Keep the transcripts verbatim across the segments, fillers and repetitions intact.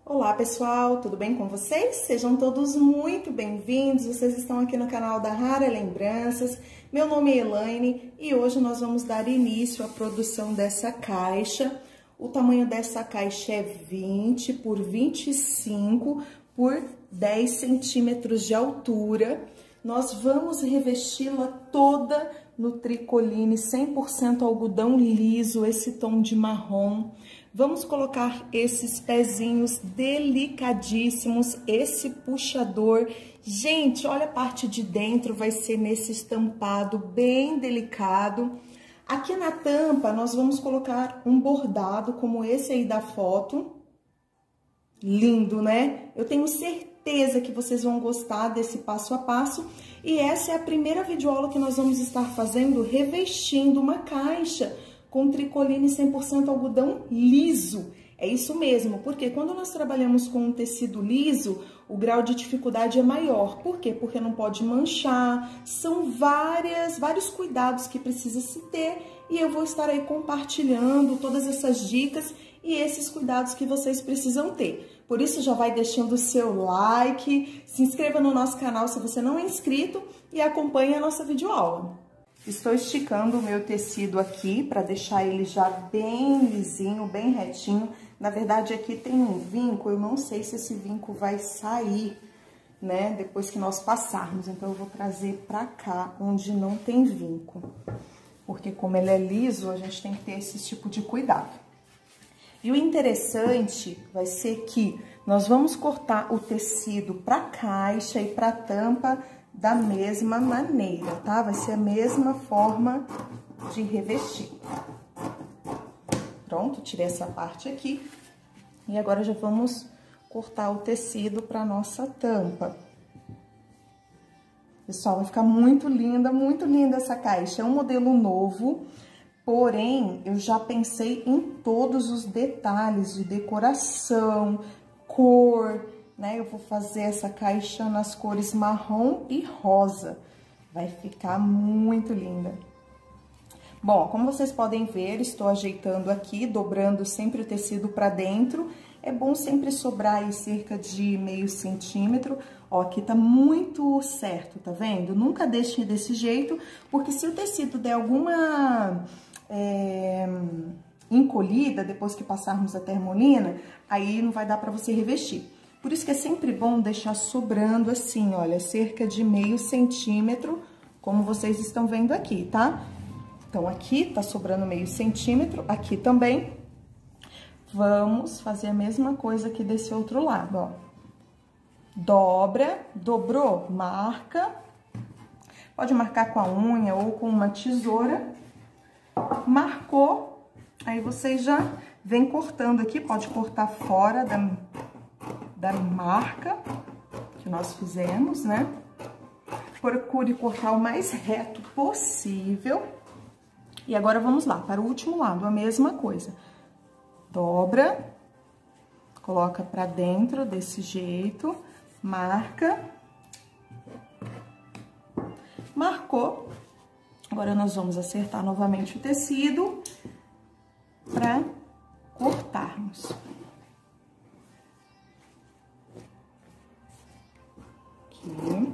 Olá pessoal, tudo bem com vocês? Sejam todos muito bem-vindos, vocês estão aqui no canal da Rara Lembranças. Meu nome é Elaine e hoje nós vamos dar início à produção dessa caixa. O tamanho dessa caixa é vinte por vinte e cinco por dez centímetros de altura. Nós vamos revesti-la toda no tricoline cem por cento algodão liso, esse tom de marrom. Vamos colocar esses pezinhos delicadíssimos, esse puxador. Gente, olha a parte de dentro, vai ser nesse estampado bem delicado. Aqui na tampa, nós vamos colocar um bordado como esse aí da foto. Lindo, né? Eu tenho certeza que vocês vão gostar desse passo a passo. E essa é a primeira videoaula que nós vamos estar fazendo, revestindo uma caixa com tricoline cem por cento algodão liso. É isso mesmo, porque quando nós trabalhamos com um tecido liso, o grau de dificuldade é maior. Por quê? Porque não pode manchar, são várias, vários cuidados que precisa se ter, e eu vou estar aí compartilhando todas essas dicas e esses cuidados que vocês precisam ter. Por isso, já vai deixando o seu like, se inscreva no nosso canal se você não é inscrito e acompanhe a nossa videoaula. Estou esticando o meu tecido aqui para deixar ele já bem lisinho, bem retinho. Na verdade, aqui tem um vinco, eu não sei se esse vinco vai sair, né, depois que nós passarmos. Então, eu vou trazer pra cá, onde não tem vinco. Porque como ele é liso, a gente tem que ter esse tipo de cuidado. E o interessante vai ser que nós vamos cortar o tecido pra caixa e pra tampa da mesma maneira, tá? Vai ser a mesma forma de revestir. Pronto, tirei essa parte aqui. E agora já vamos cortar o tecido para nossa tampa. Pessoal, vai ficar muito linda, muito linda essa caixa. É um modelo novo, porém, eu já pensei em todos os detalhes de decoração, cor, né? Eu vou fazer essa caixa nas cores marrom e rosa. Vai ficar muito linda. Bom, como vocês podem ver, estou ajeitando aqui, dobrando sempre o tecido para dentro. É bom sempre sobrar aí cerca de meio centímetro. Ó, aqui tá muito certo, tá vendo? Nunca deixe desse jeito, porque se o tecido der alguma é, encolhida, depois que passarmos a termolina, aí não vai dar para você revestir. Por isso que é sempre bom deixar sobrando assim, olha, cerca de meio centímetro, como vocês estão vendo aqui, tá? Então, aqui tá sobrando meio centímetro, aqui também. Vamos fazer a mesma coisa aqui desse outro lado, ó. Dobra, dobrou, marca. Pode marcar com a unha ou com uma tesoura. Marcou, aí vocês já vem cortando aqui, pode cortar fora da... da marca que nós fizemos, né? Procure cortar o mais reto possível. E agora, vamos lá, para o último lado, a mesma coisa. Dobra, coloca pra dentro desse jeito, marca. Marcou. Agora, nós vamos acertar novamente o tecido pra cortarmos. Aqui.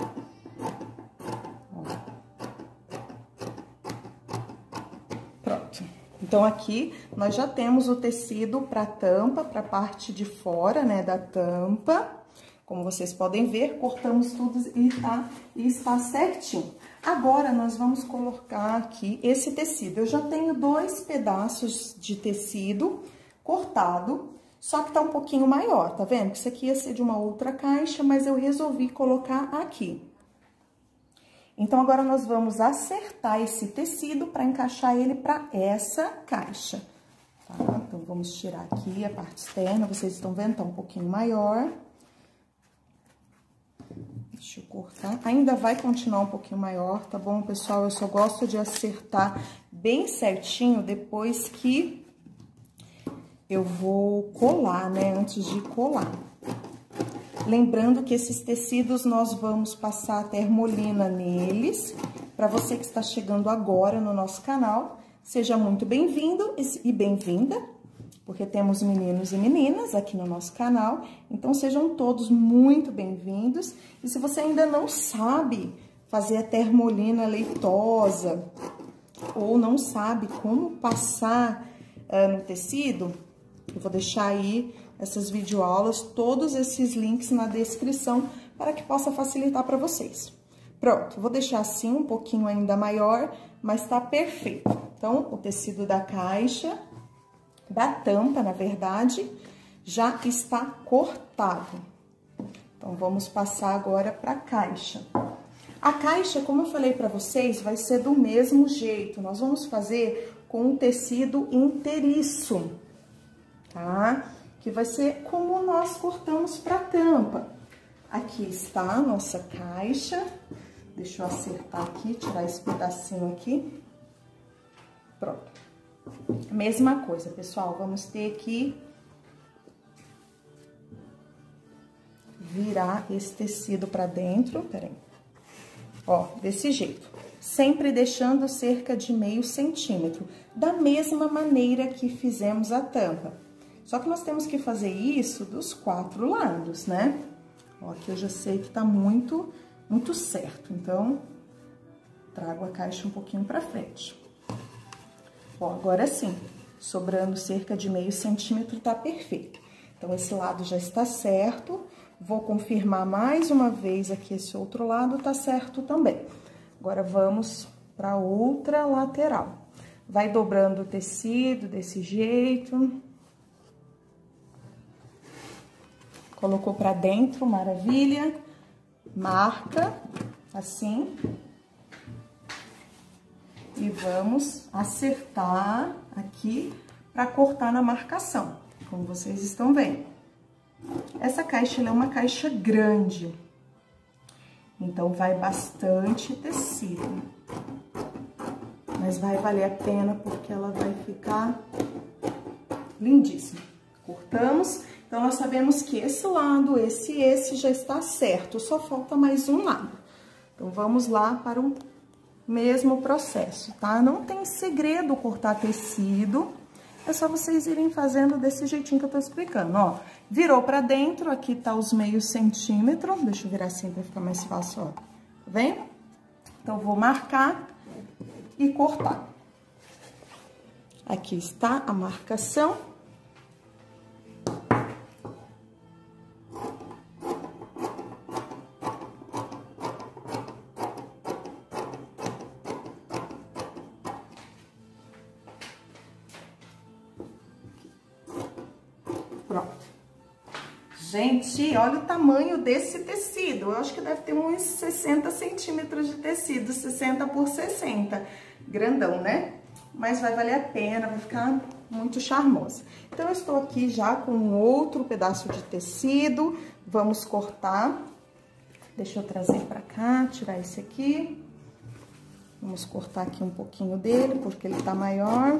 Pronto. Então, aqui nós já temos o tecido para tampa, para a parte de fora, né, da tampa. Como vocês podem ver, cortamos tudo e tá, e está certinho. Agora, nós vamos colocar aqui esse tecido. Eu já tenho dois pedaços de tecido cortado. Só que tá um pouquinho maior, tá vendo? Isso aqui ia ser de uma outra caixa, mas eu resolvi colocar aqui. Então, agora nós vamos acertar esse tecido para encaixar ele para essa caixa, tá? Então, vamos tirar aqui a parte externa, vocês estão vendo? Tá um pouquinho maior. Deixa eu cortar. Ainda vai continuar um pouquinho maior, tá bom, pessoal? Eu só gosto de acertar bem certinho depois que eu vou colar, né, antes de colar. Lembrando que esses tecidos nós vamos passar a termolina neles. Para você que está chegando agora no nosso canal, seja muito bem-vindo e bem-vinda. porque temos meninos e meninas aqui no nosso canal, então sejam todos muito bem-vindos. E se você ainda não sabe fazer a termolina leitosa, ou não sabe como passar uh, no tecido, eu vou deixar aí essas videoaulas, todos esses links na descrição, para que possa facilitar para vocês. Pronto, vou deixar assim um pouquinho ainda maior, mas tá perfeito. Então, o tecido da caixa, da tampa, na verdade, já está cortado. Então, vamos passar agora para a caixa. A caixa, como eu falei para vocês, vai ser do mesmo jeito. Nós vamos fazer com um tecido inteiriço, tá? Que vai ser como nós cortamos para a tampa. Aqui está a nossa caixa. Deixa eu acertar aqui, tirar esse pedacinho aqui. Pronto. Mesma coisa, pessoal, vamos ter que virar esse tecido para dentro, peraí. Ó, desse jeito. Sempre deixando cerca de meio centímetro, da mesma maneira que fizemos a tampa. Só que nós temos que fazer isso dos quatro lados, né? Ó, aqui eu já sei que tá muito, muito certo, então, trago a caixa um pouquinho pra frente. Ó, agora sim, sobrando cerca de meio centímetro, tá perfeito. Então, esse lado já está certo. Vou confirmar mais uma vez aqui esse outro lado, tá certo também. Agora, vamos para outra lateral. Vai dobrando o tecido desse jeito. Colocou pra dentro, maravilha. Marca, assim. E vamos acertar aqui para cortar na marcação, como vocês estão vendo. Essa caixa, ela é uma caixa grande, então vai bastante tecido. Mas vai valer a pena porque ela vai ficar lindíssima. Cortamos, então nós sabemos que esse lado, esse e esse já está certo, só falta mais um lado. Então, vamos lá para o mesmo processo, tá? Não tem segredo cortar tecido, é só vocês irem fazendo desse jeitinho que eu tô explicando, ó. Virou pra dentro, aqui tá os meio centímetro, deixa eu virar assim pra ficar mais fácil, ó. Tá vendo? Então, vou marcar e cortar. Aqui está a marcação. Pronto. Gente, olha o tamanho desse tecido. Eu acho que deve ter uns sessenta centímetros de tecido, sessenta por sessenta. Grandão, né? Mas vai valer a pena, vai ficar muito charmosa. Então, eu estou aqui já com outro pedaço de tecido. Vamos cortar. Deixa eu trazer pra cá, tirar esse aqui. Vamos cortar aqui um pouquinho dele, porque ele tá maior.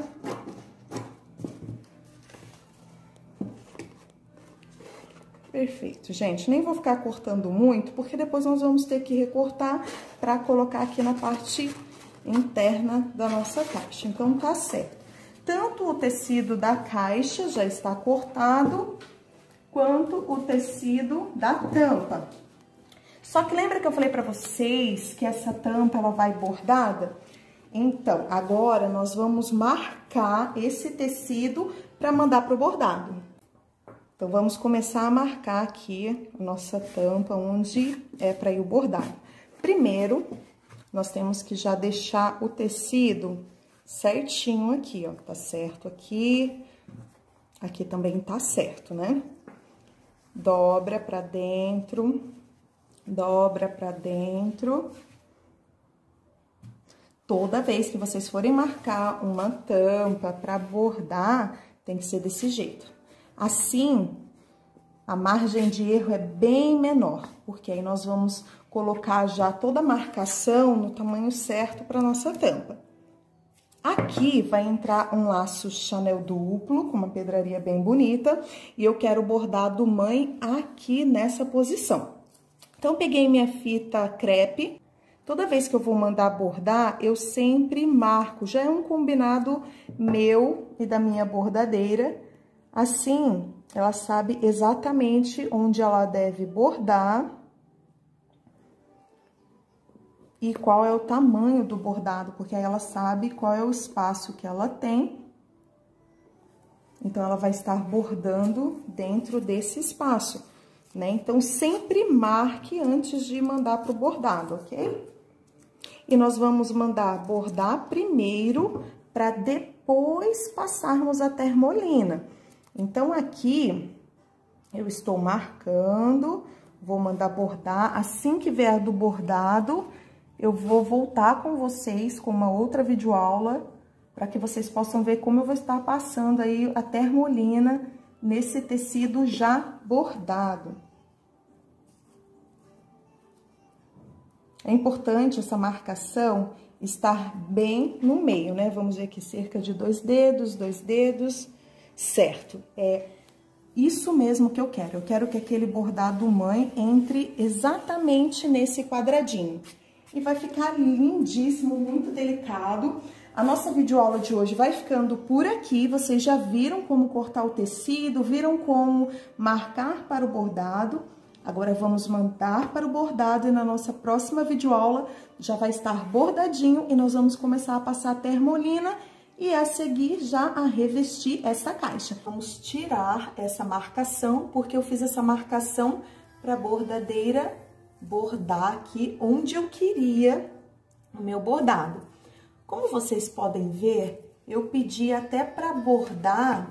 Perfeito, gente. Nem vou ficar cortando muito, porque depois nós vamos ter que recortar para colocar aqui na parte interna da nossa caixa. Então, tá certo. Tanto o tecido da caixa já está cortado, quanto o tecido da tampa. Só que lembra que eu falei para vocês que essa tampa, ela vai bordada? Então, agora nós vamos marcar esse tecido para mandar pro bordado. Então, vamos começar a marcar aqui a nossa tampa, onde é para ir o bordado. Primeiro, nós temos que já deixar o tecido certinho aqui, ó. Tá certo aqui, aqui também tá certo, né? Dobra pra dentro, dobra pra dentro. Toda vez que vocês forem marcar uma tampa pra bordar, tem que ser desse jeito. Assim, a margem de erro é bem menor, porque aí nós vamos colocar já toda a marcação no tamanho certo para nossa tampa. Aqui vai entrar um laço Chanel duplo, com uma pedraria bem bonita, e eu quero bordar do mãe aqui nessa posição. Então, peguei minha fita crepe. Toda vez que eu vou mandar bordar, eu sempre marco, já é um combinado meu e da minha bordadeira, Assim, ela sabe exatamente onde ela deve bordar e qual é o tamanho do bordado, porque aí ela sabe qual é o espaço que ela tem. Então, ela vai estar bordando dentro desse espaço, né? Então, sempre marque antes de mandar pro bordado, ok? E nós vamos mandar bordar primeiro, para depois passarmos a termolina. Então, aqui, eu estou marcando, vou mandar bordar. Assim que vier do bordado, eu vou voltar com vocês com uma outra videoaula, para que vocês possam ver como eu vou estar passando aí a termolina nesse tecido já bordado. É importante essa marcação estar bem no meio, né? Vamos ver aqui, cerca de dois dedos, dois dedos, certo. É isso mesmo que eu quero. Eu quero que aquele bordado mãe entre exatamente nesse quadradinho. E vai ficar lindíssimo, muito delicado. A nossa videoaula de hoje vai ficando por aqui. Vocês já viram como cortar o tecido, viram como marcar para o bordado. Agora, vamos mandar para o bordado e na nossa próxima videoaula já vai estar bordadinho e nós vamos começar a passar a termolina e a seguir já a revestir essa caixa. Vamos tirar essa marcação, porque eu fiz essa marcação para a bordadeira bordar aqui onde eu queria o meu bordado. Como vocês podem ver, eu pedi até para bordar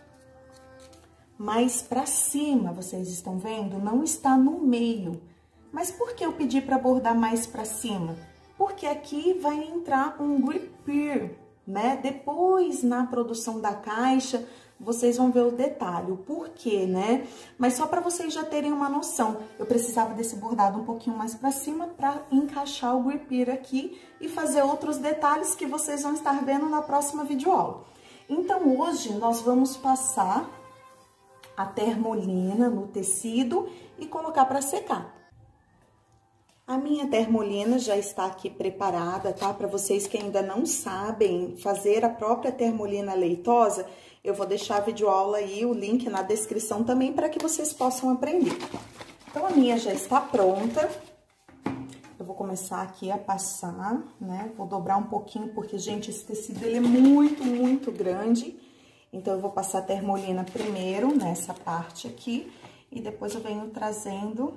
mais para cima, vocês estão vendo? Não está no meio. Mas por que eu pedi para bordar mais para cima? Porque aqui vai entrar um gripper, né? Depois, na produção da caixa, vocês vão ver o detalhe, o porquê, né? Mas só para vocês já terem uma noção, eu precisava desse bordado um pouquinho mais para cima para encaixar o gripper aqui e fazer outros detalhes que vocês vão estar vendo na próxima videoaula. Então, hoje, nós vamos passar a termolina no tecido e colocar para secar. A minha termolina já está aqui preparada, tá? Para vocês que ainda não sabem fazer a própria termolina leitosa, eu vou deixar a videoaula aí, o link na descrição também, para que vocês possam aprender. Então, a minha já está pronta. Eu vou começar aqui a passar, né? Vou dobrar um pouquinho, porque, gente, esse tecido, ele é muito, muito grande. Então, eu vou passar a termolina primeiro nessa parte aqui e depois eu venho trazendo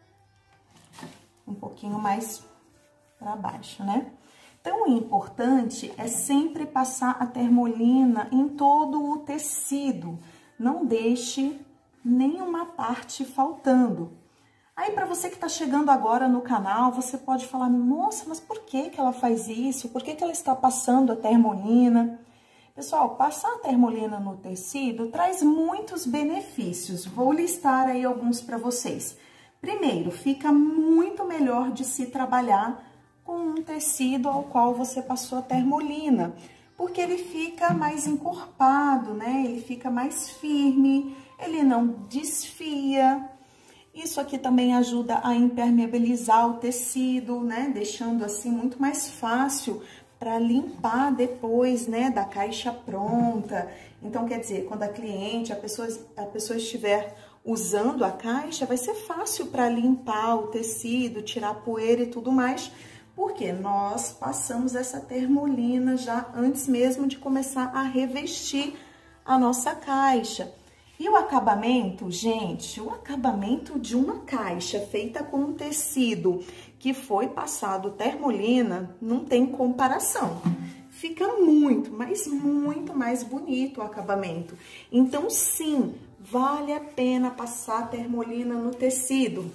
um pouquinho mais para baixo, né? Então, o importante é sempre passar a termolina em todo o tecido. Não deixe nenhuma parte faltando. Aí, para você que tá chegando agora no canal, você pode falar, nossa, mas por que que ela faz isso? Por que que ela está passando a termolina? Pessoal, passar a termolina no tecido traz muitos benefícios. Vou listar aí alguns para vocês. Primeiro, fica muito melhor de se trabalhar com um tecido ao qual você passou a termolina, porque ele fica mais encorpado, né? Ele fica mais firme, ele não desfia. Isso aqui também ajuda a impermeabilizar o tecido, né? Deixando assim muito mais fácil para limpar depois, né, da caixa pronta. Então, quer dizer, quando a cliente, a pessoa, a pessoa estiver usando a caixa, vai ser fácil para limpar o tecido, tirar poeira e tudo mais, porque nós passamos essa termolina já antes mesmo de começar a revestir a nossa caixa. E o acabamento, gente, o acabamento de uma caixa feita com um tecido que foi passado termolina não tem comparação. Fica muito, mas muito mais bonito o acabamento. Então, sim, vale a pena passar termolina no tecido.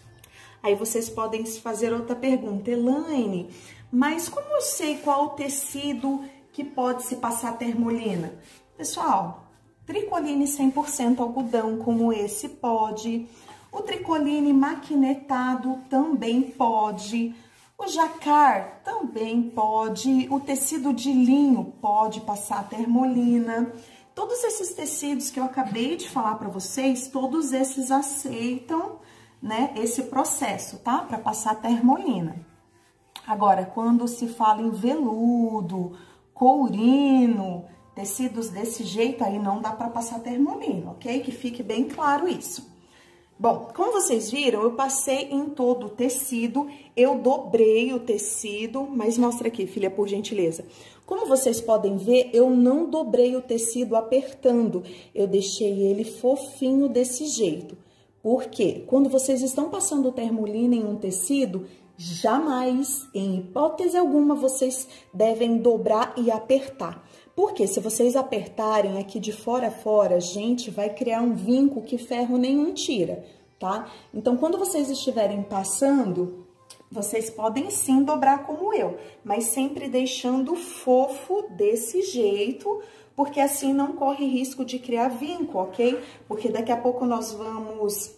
Aí vocês podem fazer outra pergunta, Elaine, mas como eu sei qual o tecido que pode se passar termolina? Pessoal, tricoline cem por cento algodão como esse pode, o tricoline maquinetado também pode, o jacar também pode, o tecido de linho pode passar termolina. Todos esses tecidos que eu acabei de falar para vocês, todos esses aceitam, né, esse processo, tá? Para passar termolina. Agora, quando se fala em veludo, courino, Tecidos desse jeito aí não dá pra passar termolina, ok? Que fique bem claro isso. Bom, como vocês viram, eu passei em todo o tecido, eu dobrei o tecido, mas mostra aqui, filha, por gentileza. Como vocês podem ver, eu não dobrei o tecido apertando, eu deixei ele fofinho desse jeito. Por quê? Quando vocês estão passando termolina em um tecido, jamais, em hipótese alguma, vocês devem dobrar e apertar. Porque se vocês apertarem aqui de fora a fora, gente, vai criar um vinco que ferro nenhum tira, tá? Então, quando vocês estiverem passando, vocês podem sim dobrar como eu, mas sempre deixando fofo desse jeito, porque assim não corre risco de criar vinco, ok? Porque daqui a pouco nós vamos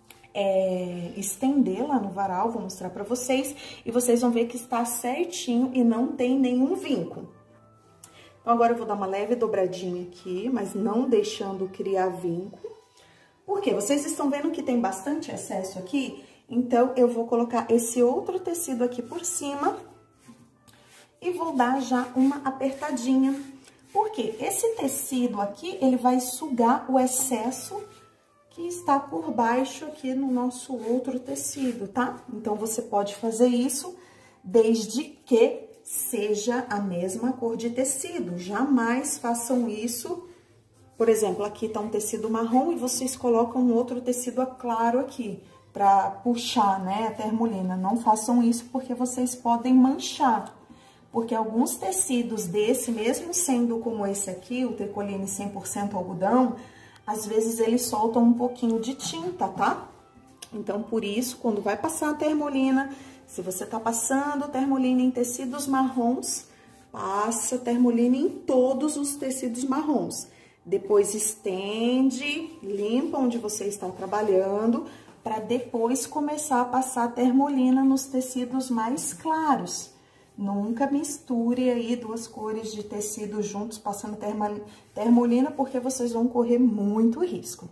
é, estender lá no varal, vou mostrar pra vocês, e vocês vão ver que está certinho e não tem nenhum vinco. Então, agora eu vou dar uma leve dobradinha aqui, mas não deixando criar vinco. Por quê? Vocês estão vendo que tem bastante excesso aqui? Então, eu vou colocar esse outro tecido aqui por cima e vou dar já uma apertadinha. Por quê? Esse tecido aqui, ele vai sugar o excesso que está por baixo aqui no nosso outro tecido, tá? Então, você pode fazer isso desde que seja a mesma cor de tecido. Jamais façam isso. Por exemplo, aqui tá um tecido marrom e vocês colocam um outro tecido claro aqui para puxar, né, a termolina. Não façam isso porque vocês podem manchar. Porque alguns tecidos desse, mesmo sendo como esse aqui, o tricoline cem por cento algodão, às vezes eles soltam um pouquinho de tinta, tá? Então, por isso, quando vai passar a termolina, se você tá passando termolina em tecidos marrons, passa termolina em todos os tecidos marrons. Depois estende, limpa onde você está trabalhando, para depois começar a passar termolina nos tecidos mais claros. Nunca misture aí duas cores de tecido juntos passando termolina, porque vocês vão correr muito risco.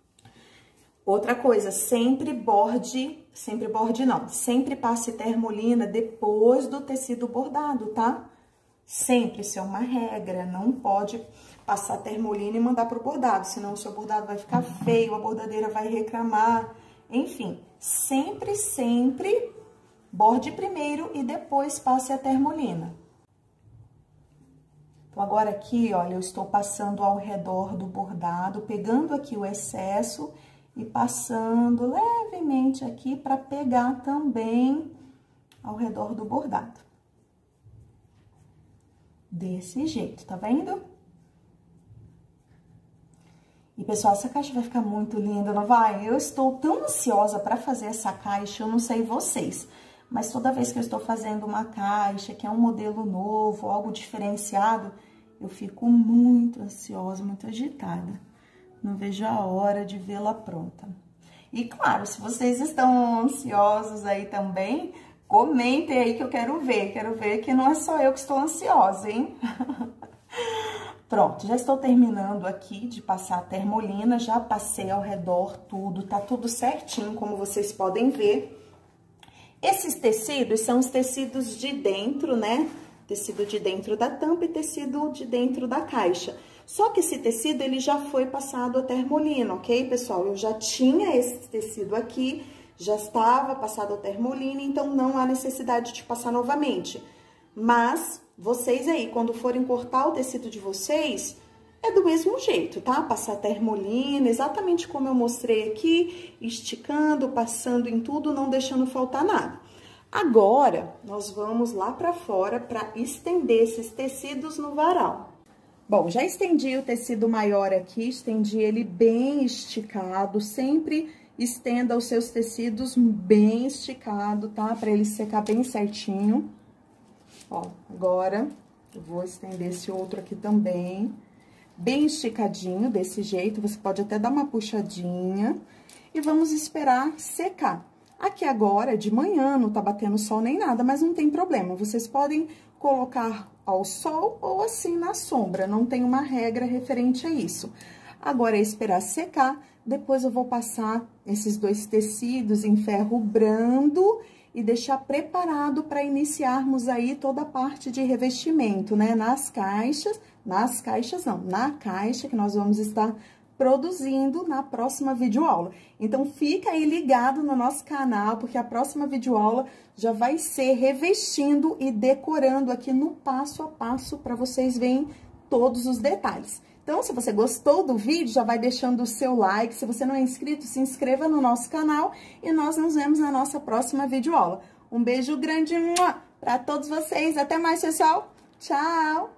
Outra coisa, sempre borde, sempre borde não, sempre passe termolina depois do tecido bordado, tá? Sempre, isso é uma regra, não pode passar termolina e mandar pro bordado, senão o seu bordado vai ficar feio, a bordadeira vai reclamar, enfim. Sempre, sempre borde primeiro e depois passe a termolina. Então, agora aqui, olha, eu estou passando ao redor do bordado, pegando aqui o excesso e passando levemente aqui para pegar também ao redor do bordado. Desse jeito, tá vendo? E, pessoal, essa caixa vai ficar muito linda, não vai? Eu estou tão ansiosa para fazer essa caixa, eu não sei vocês, mas toda vez que eu estou fazendo uma caixa, que é um modelo novo, algo diferenciado, eu fico muito ansiosa, muito agitada. Não vejo a hora de vê-la pronta. E, claro, se vocês estão ansiosos aí também, comentem aí que eu quero ver. Quero ver que não é só eu que estou ansiosa, hein? Pronto, já estou terminando aqui de passar a termolina. Já passei ao redor tudo, tá tudo certinho, como vocês podem ver. Esses tecidos são os tecidos de dentro, né? Tecido de dentro da tampa e tecido de dentro da caixa. Só que esse tecido, ele já foi passado a termolina, ok, pessoal? Eu já tinha esse tecido aqui, já estava passado a termolina, então não há necessidade de passar novamente. Mas, vocês aí, quando forem cortar o tecido de vocês, é do mesmo jeito, tá? Passar termolina, exatamente como eu mostrei aqui, esticando, passando em tudo, não deixando faltar nada. Agora, nós vamos lá pra fora para estender esses tecidos no varal. Bom, já estendi o tecido maior aqui, estendi ele bem esticado, sempre estenda os seus tecidos bem esticado, tá? Pra ele secar bem certinho. Ó, agora eu vou estender esse outro aqui também, bem esticadinho, desse jeito, você pode até dar uma puxadinha e vamos esperar secar. Aqui agora, de manhã, não tá batendo sol nem nada, mas não tem problema, vocês podem colocar ao sol ou assim na sombra, não tem uma regra referente a isso. Agora é esperar secar, depois eu vou passar esses dois tecidos em ferro brando e deixar preparado para iniciarmos aí toda a parte de revestimento, né? Nas caixas, nas caixas não, na caixa que nós vamos estar produzindo na próxima videoaula. Então, fica aí ligado no nosso canal, porque a próxima videoaula já vai ser revestindo e decorando aqui no passo a passo para vocês verem todos os detalhes. Então, se você gostou do vídeo, já vai deixando o seu like. Se você não é inscrito, se inscreva no nosso canal e nós nos vemos na nossa próxima videoaula. Um beijo grande para todos vocês. Até mais, pessoal. Tchau!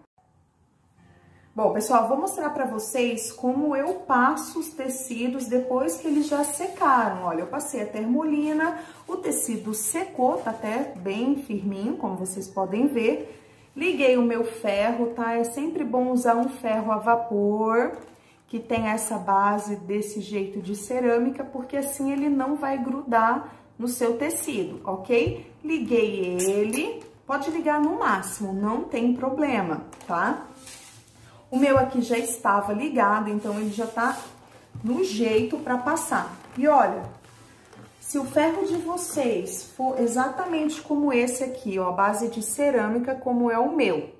Bom, pessoal, vou mostrar para vocês como eu passo os tecidos depois que eles já secaram. Olha, eu passei a termolina, o tecido secou, tá até bem firminho, como vocês podem ver. Liguei o meu ferro, tá? É sempre bom usar um ferro a vapor, que tem essa base desse jeito de cerâmica, porque assim ele não vai grudar no seu tecido, ok? Liguei ele, pode ligar no máximo, não tem problema, tá? O meu aqui já estava ligado, então ele já tá no jeito para passar. E olha, se o ferro de vocês for exatamente como esse aqui, ó, a base de cerâmica, como é o meu,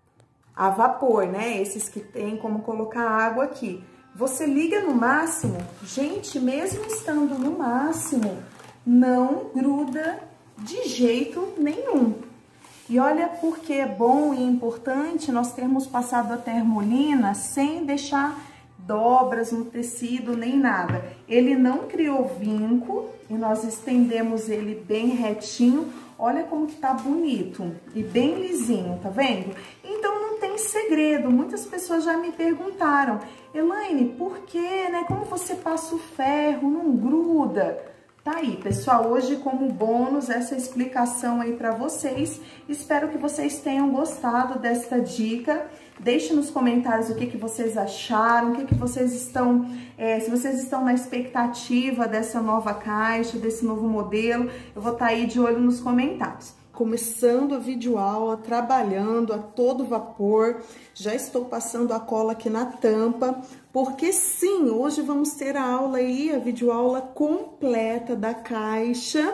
a vapor, né? Esses que tem como colocar água aqui. Você liga no máximo, gente, mesmo estando no máximo, não gruda de jeito nenhum. E olha porque é bom e importante nós termos passado a termolina sem deixar dobras no tecido nem nada. Ele não criou vinco e nós estendemos ele bem retinho. Olha como que tá bonito e bem lisinho, tá vendo? Então não tem segredo. Muitas pessoas já me perguntaram, Elaine, por que, né? Como você passa o ferro, não gruda? Tá aí, pessoal, hoje como bônus essa explicação aí pra vocês. Espero que vocês tenham gostado desta dica. Deixe nos comentários o que, que vocês acharam, o que, que vocês estão, é, se vocês estão na expectativa dessa nova caixa, desse novo modelo. Eu vou estar aí de olho nos comentários. Começando a videoaula, trabalhando a todo vapor, já estou passando a cola aqui na tampa, porque sim, hoje vamos ter a aula aí, a videoaula completa da caixa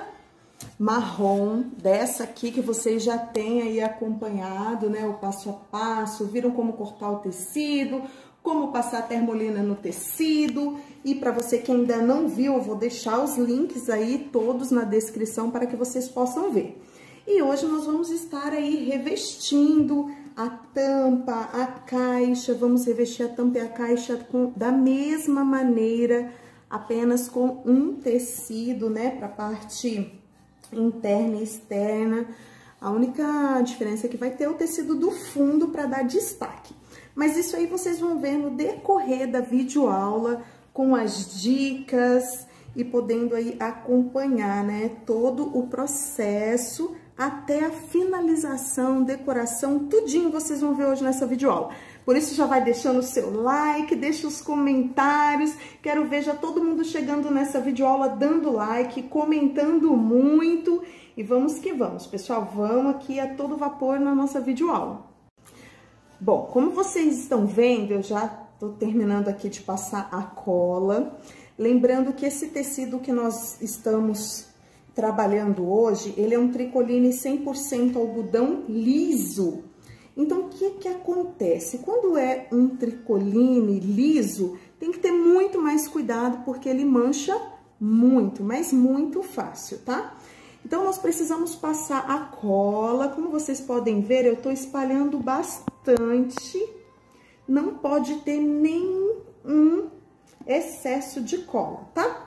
marrom, dessa aqui que vocês já têm aí acompanhado, né, o passo a passo, viram como cortar o tecido, como passar a termolina no tecido, e para você que ainda não viu, eu vou deixar os links aí todos na descrição para que vocês possam ver. E hoje nós vamos estar aí revestindo a tampa, a caixa, vamos revestir a tampa e a caixa com, da mesma maneira, apenas com um tecido, né, para a parte interna e externa. A única diferença é que vai ter o tecido do fundo para dar destaque. Mas isso aí vocês vão ver no decorrer da videoaula, com as dicas e podendo aí acompanhar, né, todo o processo até a finalização, decoração, tudinho vocês vão ver hoje nessa videoaula. Por isso já vai deixando o seu like, deixa os comentários, quero ver já todo mundo chegando nessa videoaula dando like, comentando muito e vamos que vamos, pessoal, vamos aqui a todo vapor na nossa videoaula. Bom, como vocês estão vendo, eu já tô terminando aqui de passar a cola, lembrando que esse tecido que nós estamos trabalhando hoje, ele é um tricoline cem por cento algodão liso. Então, o que que acontece? Quando é um tricoline liso, tem que ter muito mais cuidado, porque ele mancha muito, mas muito fácil, tá? Então, nós precisamos passar a cola. Como vocês podem ver, eu tô espalhando bastante. Não pode ter nenhum excesso de cola, tá?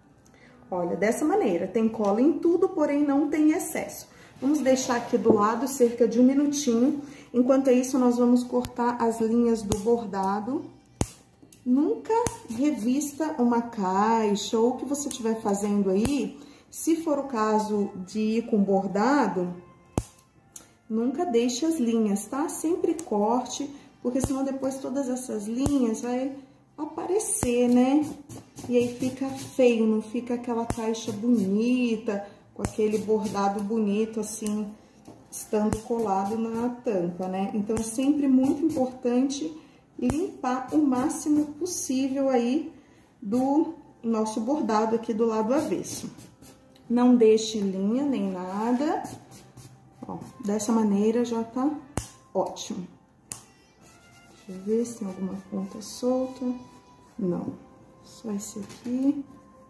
Olha, dessa maneira, tem cola em tudo, porém não tem excesso. Vamos deixar aqui do lado cerca de um minutinho. Enquanto isso, nós vamos cortar as linhas do bordado. Nunca revista uma caixa ou o que você estiver fazendo aí. Se for o caso de ir com bordado, nunca deixe as linhas, tá? Sempre corte, porque senão depois todas essas linhas vai aparecer, né? E aí fica feio, não fica aquela caixa bonita, com aquele bordado bonito, assim, estando colado na tampa, né? Então, é sempre muito importante limpar o máximo possível aí do nosso bordado aqui do lado avesso. Não deixe linha nem nada. Ó, dessa maneira já tá ótimo. Deixa eu ver se tem alguma ponta solta. Não, só esse aqui.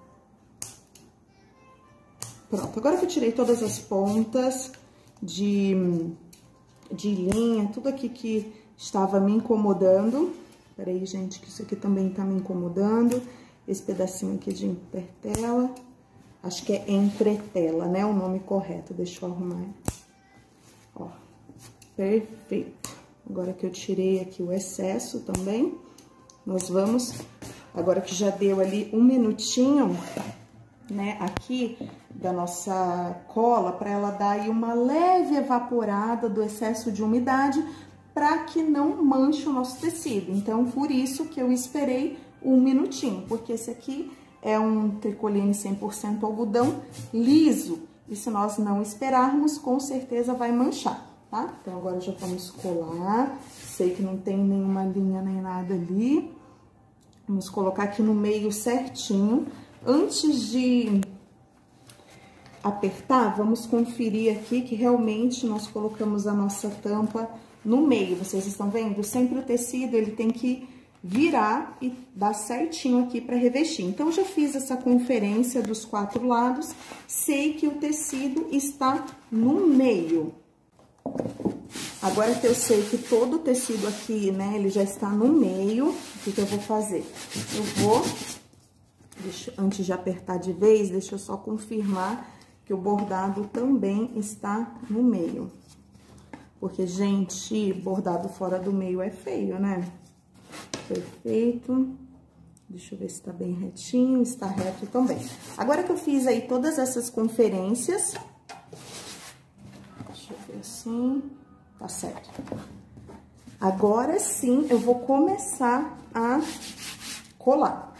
Pronto, agora que eu tirei todas as pontas de, de linha, tudo aqui que estava me incomodando. Peraí, gente, que isso aqui também tá me incomodando. Esse pedacinho aqui de intertela. Acho que é entretela, né? O nome correto. Deixa eu arrumar. Ó, perfeito. Agora que eu tirei aqui o excesso também, nós vamos... Agora que já deu ali um minutinho, né, aqui da nossa cola, para ela dar aí uma leve evaporada do excesso de umidade, para que não manche o nosso tecido. Então, por isso que eu esperei um minutinho, porque esse aqui é um tricoline cem por cento algodão liso, e se nós não esperarmos, com certeza vai manchar, tá? Então, agora já vamos colar. Sei que não tem nenhuma linha nem nada ali. Vamos colocar aqui no meio certinho. Antes de apertar, vamos conferir aqui que realmente nós colocamos a nossa tampa no meio. Vocês estão vendo? Sempre o tecido, ele tem que virar e dar certinho aqui para revestir. Então, já fiz essa conferência dos quatro lados. Sei que o tecido está no meio. Agora que eu sei que todo o tecido aqui, né, ele já está no meio, o que que eu vou fazer? Eu vou, deixa, antes de apertar de vez, deixa eu só confirmar que o bordado também está no meio. Porque, gente, bordado fora do meio é feio, né? Perfeito. Deixa eu ver se tá bem retinho, está reto também. Agora que eu fiz aí todas essas conferências, deixa eu ver assim... Tá certo. Agora sim, eu vou começar a colar.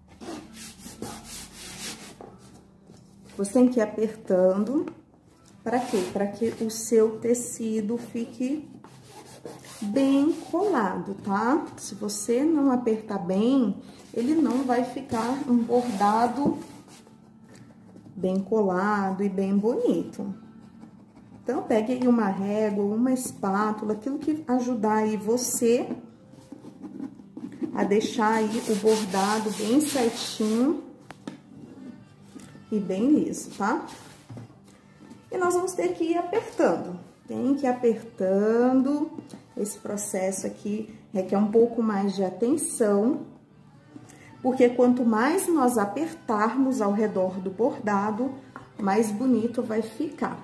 Você tem que ir apertando. Para quê? Para que o seu tecido fique bem colado, tá? Se você não apertar bem, ele não vai ficar um bordado bem colado e bem bonito. Então, pegue aí uma régua, uma espátula, aquilo que ajudar aí você a deixar aí o bordado bem certinho e bem liso, tá? E nós vamos ter que ir apertando. Tem que ir apertando. Esse processo aqui requer um pouco mais de atenção, porque quanto mais nós apertarmos ao redor do bordado, mais bonito vai ficar.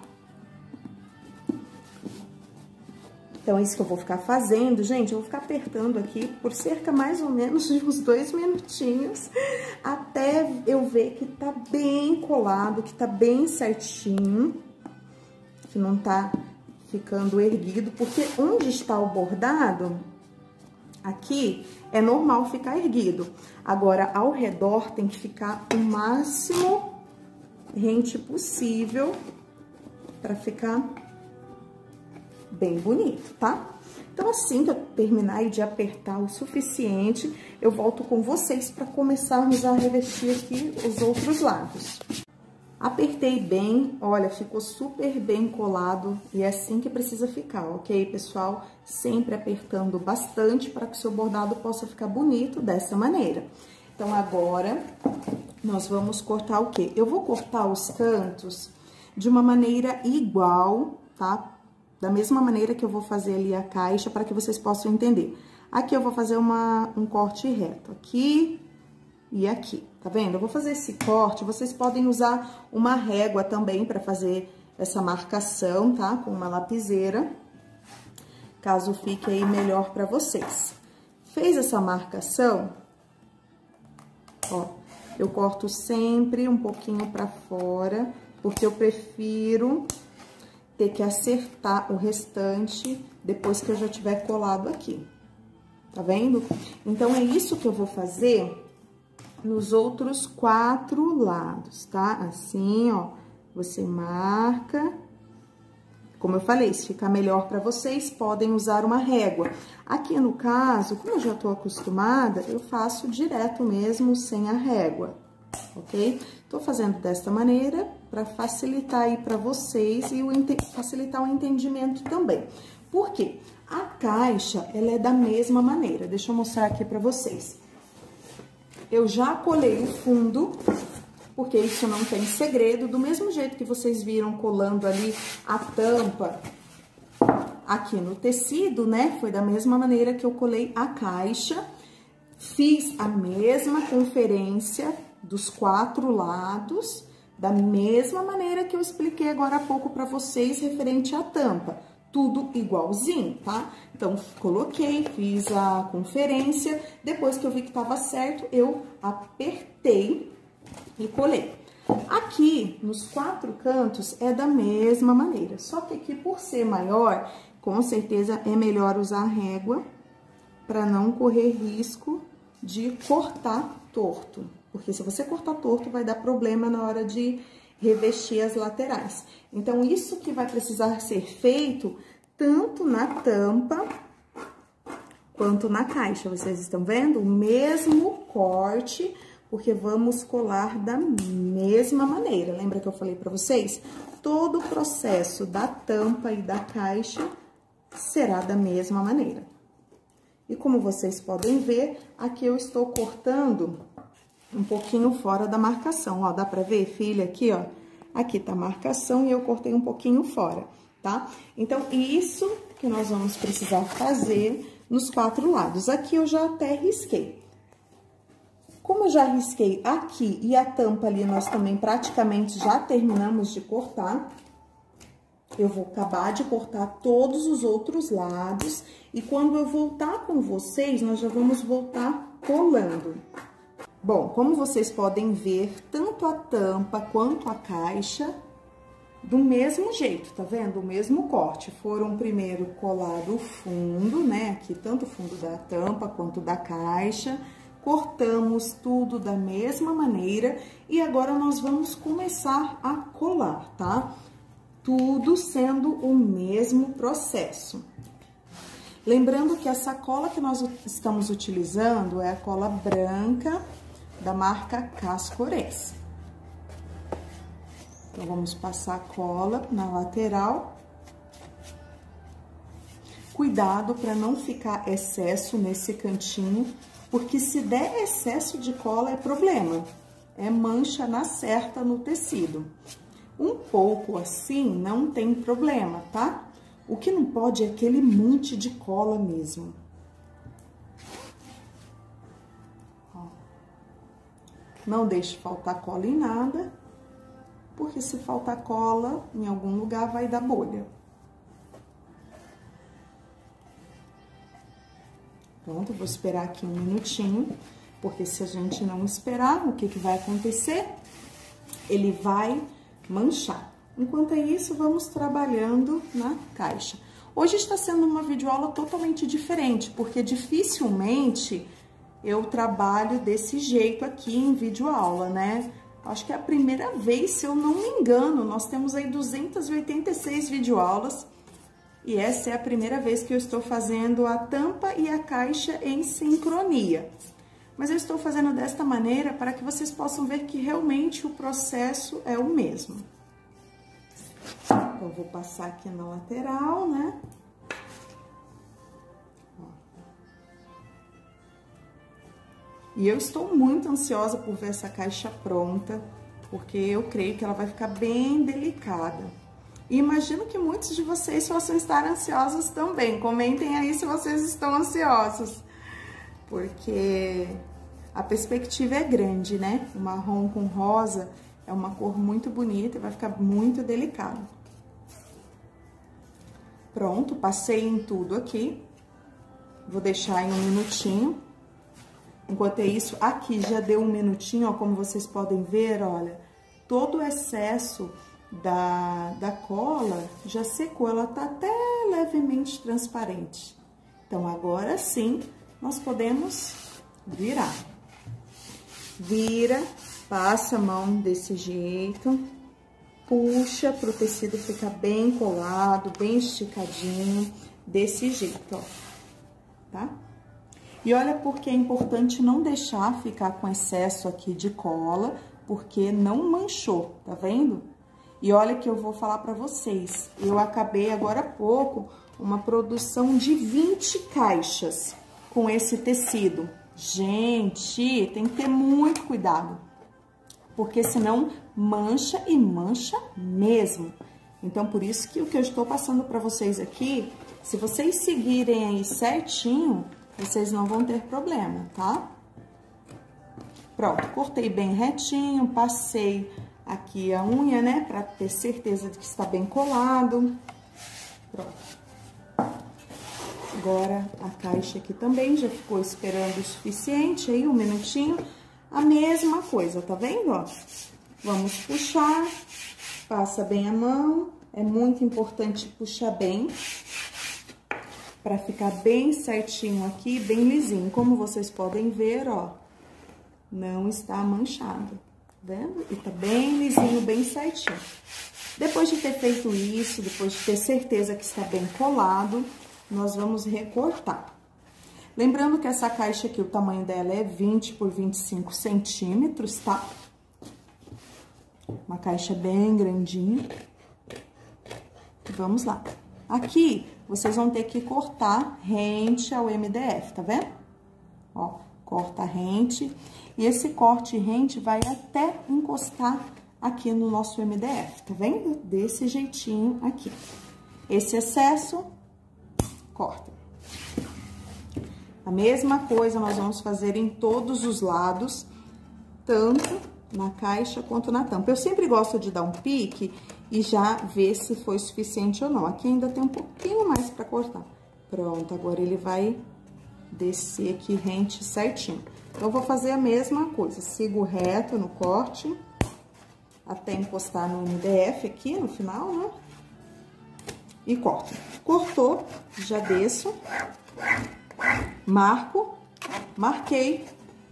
Então, é isso que eu vou ficar fazendo, gente. Eu vou ficar apertando aqui por cerca mais ou menos de uns dois minutinhos, até eu ver que tá bem colado, que tá bem certinho, que não tá ficando erguido, porque onde está o bordado, aqui, é normal ficar erguido. Agora, ao redor tem que ficar o máximo rente possível para ficar bem bonito, tá? Então, assim que eu terminar de apertar o suficiente, eu volto com vocês para começarmos a revestir aqui os outros lados. Apertei bem, olha, ficou super bem colado e é assim que precisa ficar, ok, pessoal? Sempre apertando bastante para que o seu bordado possa ficar bonito dessa maneira. Então, agora, nós vamos cortar o quê? Eu vou cortar os cantos de uma maneira igual, tá? Da mesma maneira que eu vou fazer ali a caixa, para que vocês possam entender. Aqui eu vou fazer uma, um corte reto, aqui e aqui, tá vendo? Eu vou fazer esse corte, vocês podem usar uma régua também para fazer essa marcação, tá? Com uma lapiseira, caso fique aí melhor para vocês. Fez essa marcação, ó, eu corto sempre um pouquinho para fora, porque eu prefiro ter que acertar o restante depois que eu já tiver colado aqui, tá vendo? Então, é isso que eu vou fazer nos outros quatro lados, tá? Assim, ó, você marca. Como eu falei, se ficar melhor pra vocês, podem usar uma régua. Aqui, no caso, como eu já tô acostumada, eu faço direto mesmo, sem a régua, ok? Tô fazendo desta maneira para facilitar aí para vocês e o, facilitar o entendimento também. Por quê? A caixa, ela é da mesma maneira. Deixa eu mostrar aqui pra vocês. Eu já colei o fundo, porque isso não tem segredo. Do mesmo jeito que vocês viram colando ali a tampa aqui no tecido, né? Foi da mesma maneira que eu colei a caixa. Fiz a mesma conferência dos quatro lados, da mesma maneira que eu expliquei agora há pouco pra vocês referente à tampa. Tudo igualzinho, tá? Então, coloquei, fiz a conferência, depois que eu vi que tava certo, eu apertei e colei. Aqui, nos quatro cantos, é da mesma maneira, só que aqui, por ser maior, com certeza é melhor usar a régua para não correr risco de cortar torto. Porque se você cortar torto, vai dar problema na hora de revestir as laterais. Então, isso que vai precisar ser feito tanto na tampa quanto na caixa. Vocês estão vendo? O mesmo corte, porque vamos colar da mesma maneira. Lembra que eu falei pra vocês? Todo o processo da tampa e da caixa será da mesma maneira. E como vocês podem ver, aqui eu estou cortando um pouquinho fora da marcação, ó. Dá pra ver, filha, aqui, ó. Aqui tá a marcação e eu cortei um pouquinho fora, tá? Então, isso que nós vamos precisar fazer nos quatro lados. Aqui eu já até risquei. Como eu já risquei aqui e a tampa ali, nós também praticamente já terminamos de cortar, eu vou acabar de cortar todos os outros lados e quando eu voltar com vocês, nós já vamos voltar colando. Bom, como vocês podem ver, tanto a tampa quanto a caixa, do mesmo jeito, tá vendo? O mesmo corte. Foram primeiro colado o fundo, né? Aqui, tanto o fundo da tampa quanto da caixa. Cortamos tudo da mesma maneira e agora nós vamos começar a colar, tá? Tudo sendo o mesmo processo. Lembrando que essa cola que nós estamos utilizando é a cola branca da marca Cascorês. Então, vamos passar a cola na lateral. Cuidado para não ficar excesso nesse cantinho, porque se der excesso de cola é problema. É mancha na certa no tecido. Um pouco assim não tem problema, tá? O que não pode é aquele monte de cola mesmo. Ó. Não deixe faltar cola em nada, porque se faltar cola em algum lugar vai dar bolha. Pronto, vou esperar aqui um minutinho, porque se a gente não esperar, o que que vai acontecer? Ele vai manchar. Enquanto isso, vamos trabalhando na caixa. Hoje está sendo uma videoaula totalmente diferente, porque dificilmente eu trabalho desse jeito aqui em videoaula, né? Acho que é a primeira vez, se eu não me engano, nós temos aí duzentas e oitenta e seis videoaulas. E essa é a primeira vez que eu estou fazendo a tampa e a caixa em sincronia. Mas eu estou fazendo desta maneira para que vocês possam ver que realmente o processo é o mesmo. Então, vou passar aqui na lateral, né? Ó. E eu estou muito ansiosa por ver essa caixa pronta, porque eu creio que ela vai ficar bem delicada. E imagino que muitos de vocês possam estar ansiosos também. Comentem aí se vocês estão ansiosos. Porque a perspectiva é grande, né? O marrom com rosa é uma cor muito bonita e vai ficar muito delicado. Pronto, passei em tudo aqui. Vou deixar em um minutinho. Enquanto isso, aqui já deu um minutinho, ó, como vocês podem ver, olha, todo o excesso da, da cola já secou, ela tá até levemente transparente. Então, agora sim, nós podemos virar. Vira, passa a mão desse jeito, puxa pro tecido ficar bem colado, bem esticadinho, desse jeito, ó, tá? E olha porque é importante não deixar ficar com excesso aqui de cola, porque não manchou, tá vendo? E olha que eu vou falar pra vocês, eu acabei agora há pouco uma produção de vinte caixas com esse tecido. Gente, tem que ter muito cuidado, porque senão mancha e mancha mesmo. Então, por isso que o que eu estou passando pra vocês aqui, se vocês seguirem aí certinho, vocês não vão ter problema, tá? Pronto, cortei bem retinho, passei aqui a unha, né, pra ter certeza de que está bem colado. Pronto. Agora, a caixa aqui também já ficou esperando o suficiente, aí um minutinho. A mesma coisa, tá vendo, ó? Vamos puxar, passa bem a mão. É muito importante puxar bem, pra ficar bem certinho aqui, bem lisinho. Como vocês podem ver, ó, não está manchado, tá vendo? E tá bem lisinho, bem certinho. Depois de ter feito isso, depois de ter certeza que está bem colado, nós vamos recortar. Lembrando que essa caixa aqui, o tamanho dela é vinte por vinte e cinco centímetros, tá? Uma caixa bem grandinha. Vamos lá. Aqui, vocês vão ter que cortar rente ao M D F, tá vendo? Ó, corta rente. E esse corte rente vai até encostar aqui no nosso M D F, tá vendo? Desse jeitinho aqui. Esse excesso, corta. A mesma coisa nós vamos fazer em todos os lados, tanto na caixa quanto na tampa. Eu sempre gosto de dar um pique e já ver se foi suficiente ou não. Aqui ainda tem um pouquinho mais pra cortar. Pronto, agora ele vai descer aqui rente certinho. Então, eu vou fazer a mesma coisa, sigo reto no corte, até encostar no M D F aqui no final, né? E corto. Cortou, já desço, marco, marquei,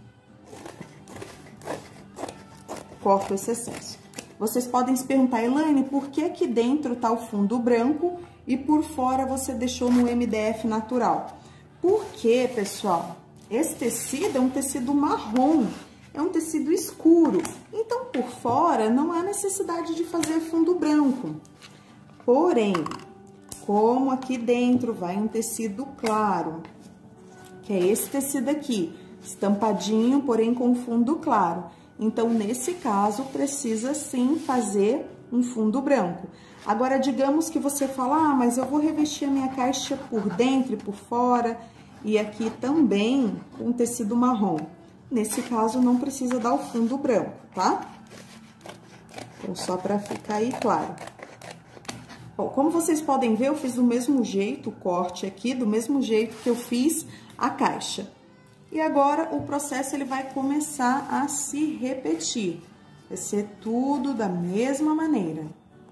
corto esse excesso. Vocês podem se perguntar, Elaine, por que aqui dentro tá o fundo branco e por fora você deixou no M D F natural? Porque, pessoal, esse tecido é um tecido marrom, é um tecido escuro. Então, por fora, não há necessidade de fazer fundo branco. Porém, como aqui dentro vai um tecido claro, que é esse tecido aqui, estampadinho, porém com fundo claro. Então, nesse caso, precisa sim fazer um fundo branco. Agora, digamos que você fala, ah, mas eu vou revestir a minha caixa por dentro e por fora, e aqui também com tecido marrom. Nesse caso, não precisa dar o fundo branco, tá? Então, só pra ficar aí claro. Bom, como vocês podem ver, eu fiz do mesmo jeito o corte aqui, do mesmo jeito que eu fiz a caixa. E agora, o processo, ele vai começar a se repetir. Vai ser tudo da mesma maneira.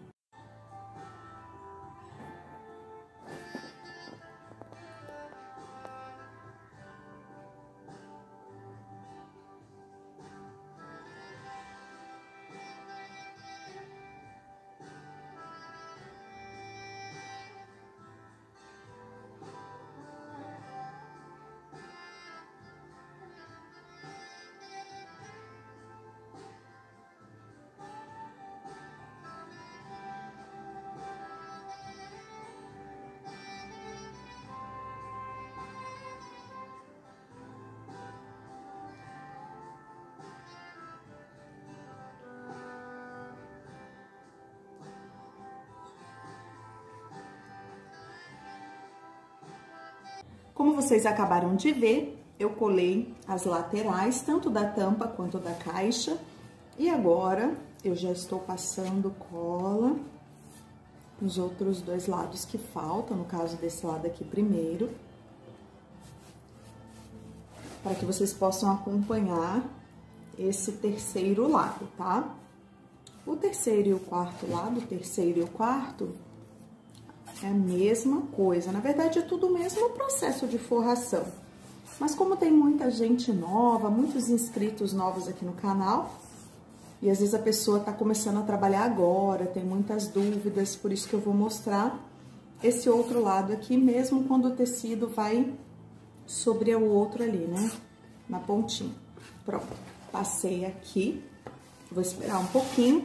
Como vocês acabaram de ver, eu colei as laterais, tanto da tampa quanto da caixa. E agora, eu já estou passando cola nos outros dois lados que faltam, no caso desse lado aqui primeiro. Para que vocês possam acompanhar esse terceiro lado, tá? O terceiro e o quarto lado, o terceiro e o quarto... é a mesma coisa, na verdade é tudo o mesmo processo de forração. Mas como tem muita gente nova, muitos inscritos novos aqui no canal, e às vezes a pessoa tá começando a trabalhar agora, tem muitas dúvidas, por isso que eu vou mostrar esse outro lado aqui, mesmo quando o tecido vai sobre o outro ali, né? Na pontinha. Pronto, passei aqui, vou esperar um pouquinho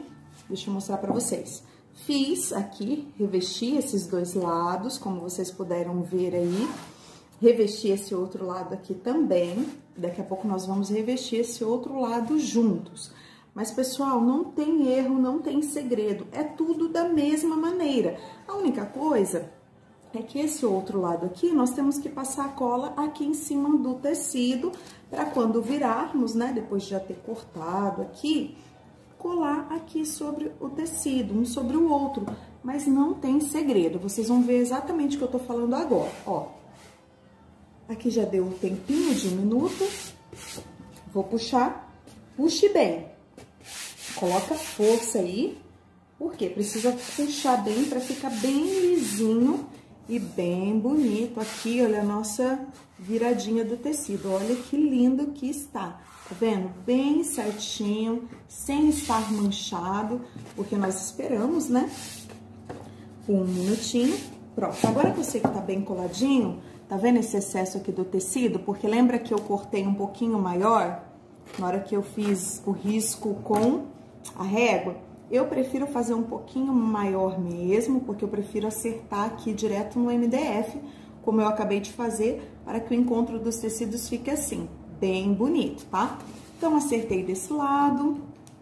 deixa eu mostrar pra vocês. Fiz aqui, revesti esses dois lados, como vocês puderam ver aí. Revesti esse outro lado aqui também. Daqui a pouco nós vamos revestir esse outro lado juntos. Mas, pessoal, não tem erro, não tem segredo. É tudo da mesma maneira. A única coisa é que esse outro lado aqui, nós temos que passar a cola aqui em cima do tecido, para quando virarmos, né, depois de já ter cortado aqui, colar aqui sobre o tecido, um sobre o outro. Mas não tem segredo, vocês vão ver exatamente o que eu tô falando agora, ó. Aqui já deu um tempinho de um minuto, vou puxar, puxe bem. Coloca força aí, porque precisa puxar bem para ficar bem lisinho e bem bonito. Aqui, olha a nossa viradinha do tecido, olha que lindo que está. Tá vendo? Bem certinho, sem estar manchado, porque nós esperamos, né? Um minutinho. Pronto, agora que eu sei que tá bem coladinho, tá vendo esse excesso aqui do tecido? Porque lembra que eu cortei um pouquinho maior na hora que eu fiz o risco com a régua? Eu prefiro fazer um pouquinho maior mesmo, porque eu prefiro acertar aqui direto no M D F, como eu acabei de fazer, para que o encontro dos tecidos fique assim, bem bonito, tá? Então, acertei desse lado,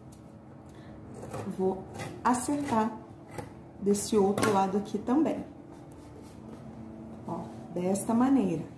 vou acertar desse outro lado aqui também. Ó, desta maneira.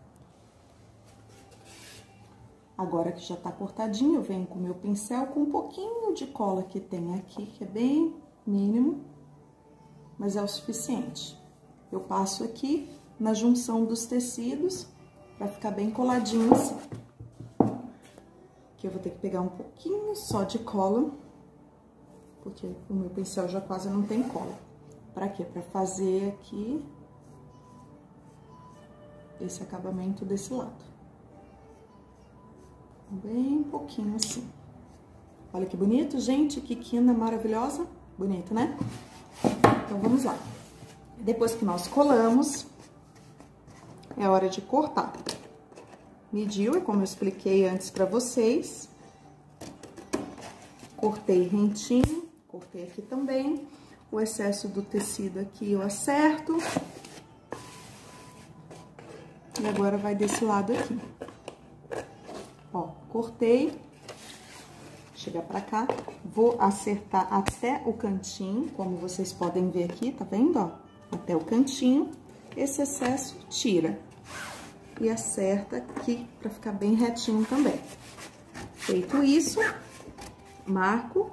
Agora que já tá cortadinho, eu venho com o meu pincel com um pouquinho de cola que tem aqui, que é bem mínimo, mas é o suficiente. Eu passo aqui na junção dos tecidos, pra ficar bem coladinho assim. Aqui eu vou ter que pegar um pouquinho só de cola, porque o meu pincel já quase não tem cola. Pra quê? Pra fazer aqui esse acabamento desse lado. Bem pouquinho assim. Olha que bonito, gente, que quina maravilhosa. Bonito, né? Então, vamos lá. Depois que nós colamos, é hora de cortar. Mediu, é como eu expliquei antes pra vocês. Cortei rentinho, cortei aqui também. O excesso do tecido aqui eu acerto. E agora vai desse lado aqui. Ó, cortei, chegar pra cá, vou acertar até o cantinho, como vocês podem ver aqui, tá vendo, ó? Até o cantinho, esse excesso tira e acerta aqui pra ficar bem retinho também. Feito isso, marco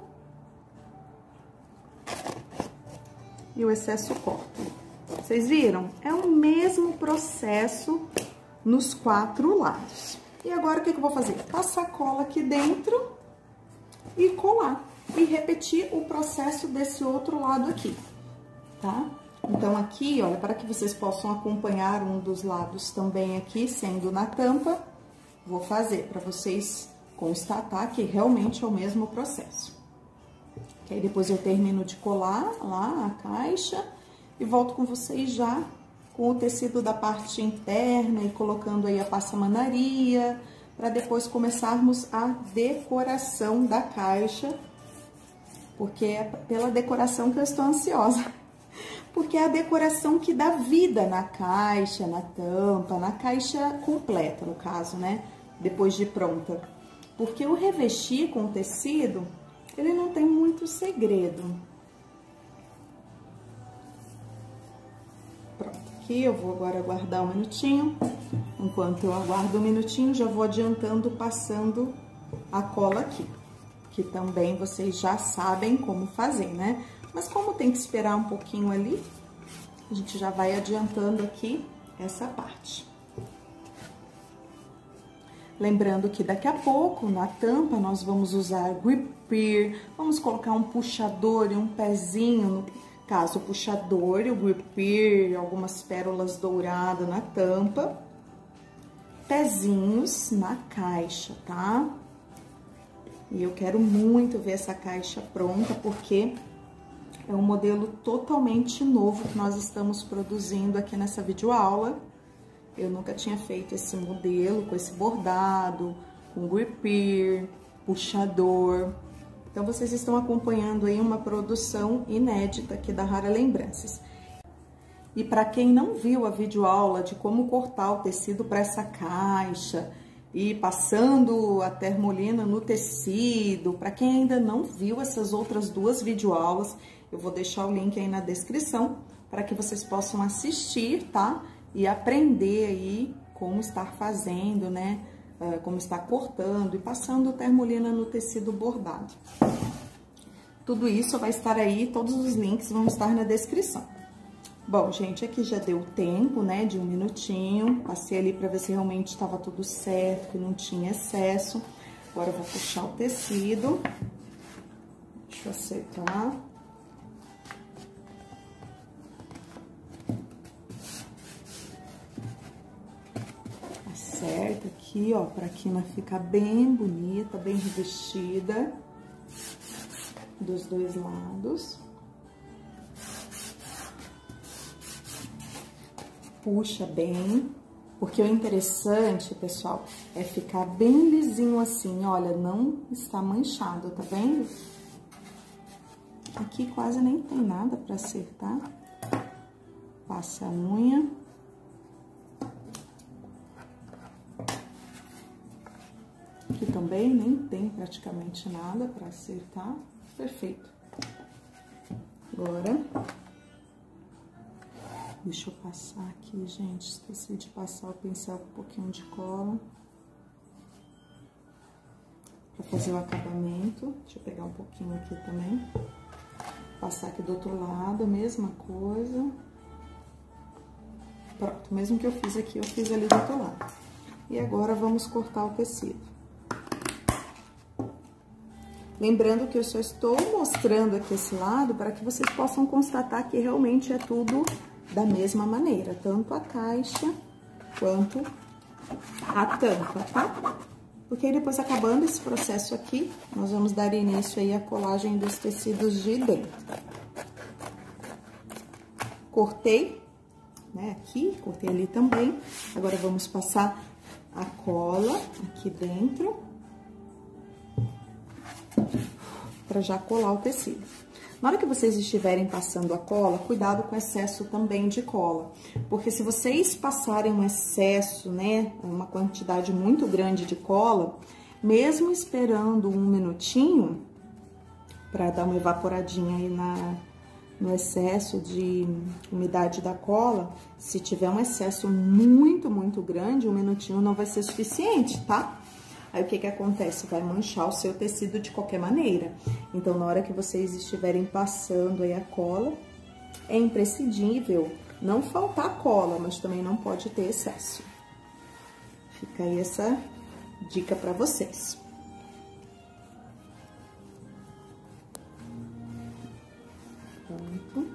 e o excesso corto. Vocês viram? É o mesmo processo nos quatro lados. E agora, o que que eu vou fazer? Passar cola aqui dentro e colar. E repetir o processo desse outro lado aqui, tá? Então, aqui, olha, para que vocês possam acompanhar um dos lados também aqui, sendo na tampa, vou fazer para vocês constatar que realmente é o mesmo processo. Que aí, depois eu termino de colar lá a caixa e volto com vocês já com o tecido da parte interna e colocando aí a passamanaria, para depois começarmos a decoração da caixa, porque é pela decoração que eu estou ansiosa. Porque é a decoração que dá vida na caixa, na tampa, na caixa completa, no caso, né? Depois de pronta. Porque o revestir com o tecido, ele não tem muito segredo. Aqui, eu vou agora aguardar um minutinho. Enquanto eu aguardo um minutinho, já vou adiantando, passando a cola aqui. Que também vocês já sabem como fazer, né? Mas como tem que esperar um pouquinho ali, a gente já vai adiantando aqui essa parte. Lembrando que daqui a pouco, na tampa, nós vamos usar grip peer, vamos colocar um puxador e um pezinho no... Caso o puxador e o grip peer, algumas pérolas douradas na tampa, pezinhos na caixa, tá? E eu quero muito ver essa caixa pronta, porque é um modelo totalmente novo que nós estamos produzindo aqui nessa videoaula. Eu nunca tinha feito esse modelo com esse bordado, com grip peer, puxador. Então, vocês estão acompanhando aí uma produção inédita aqui da Rara Lembranças. E para quem não viu a videoaula de como cortar o tecido para essa caixa e passando a termolina no tecido, para quem ainda não viu essas outras duas videoaulas, eu vou deixar o link aí na descrição para que vocês possam assistir, tá? E aprender aí como estar fazendo, né? Como estar cortando e passando termolina no tecido bordado. Tudo isso vai estar aí, todos os links vão estar na descrição. Bom, gente, aqui já deu tempo, né, de um minutinho. Passei ali pra ver se realmente estava tudo certo, que não tinha excesso. Agora eu vou puxar o tecido. Deixa eu acertar. Acerta aqui, ó, pra quina ficar bem bonita, bem revestida dos dois lados. Puxa bem, porque o interessante, pessoal, é ficar bem lisinho assim, olha, não está manchado, tá vendo? Aqui quase nem tem nada pra acertar. Passa a unha. Aqui também nem tem praticamente nada pra acertar. Perfeito. Agora, deixa eu passar aqui, gente. Esqueci de passar o pincel com um pouquinho de cola. Pra fazer o acabamento. Deixa eu pegar um pouquinho aqui também. Passar aqui do outro lado, a mesma coisa. Pronto, o mesmo que eu fiz aqui, eu fiz ali do outro lado. E agora, vamos cortar o tecido. Lembrando que eu só estou mostrando aqui esse lado para que vocês possam constatar que realmente é tudo da mesma maneira, tanto a caixa quanto a tampa, tá? Porque aí depois, acabando esse processo aqui, nós vamos dar início aí à colagem dos tecidos de dentro. Cortei, né, aqui, cortei ali também. Agora, vamos passar a cola aqui dentro, para já colar o tecido. Na hora que vocês estiverem passando a cola, cuidado com o excesso também de cola, porque se vocês passarem um excesso, né, uma quantidade muito grande de cola, mesmo esperando um minutinho, para dar uma evaporadinha aí na, no excesso de umidade da cola, se tiver um excesso muito, muito grande, um minutinho não vai ser suficiente, tá? Aí, o que que acontece? Vai manchar o seu tecido de qualquer maneira. Então, na hora que vocês estiverem passando aí a cola, é imprescindível não faltar cola, mas também não pode ter excesso. Fica aí essa dica pra vocês. Pronto.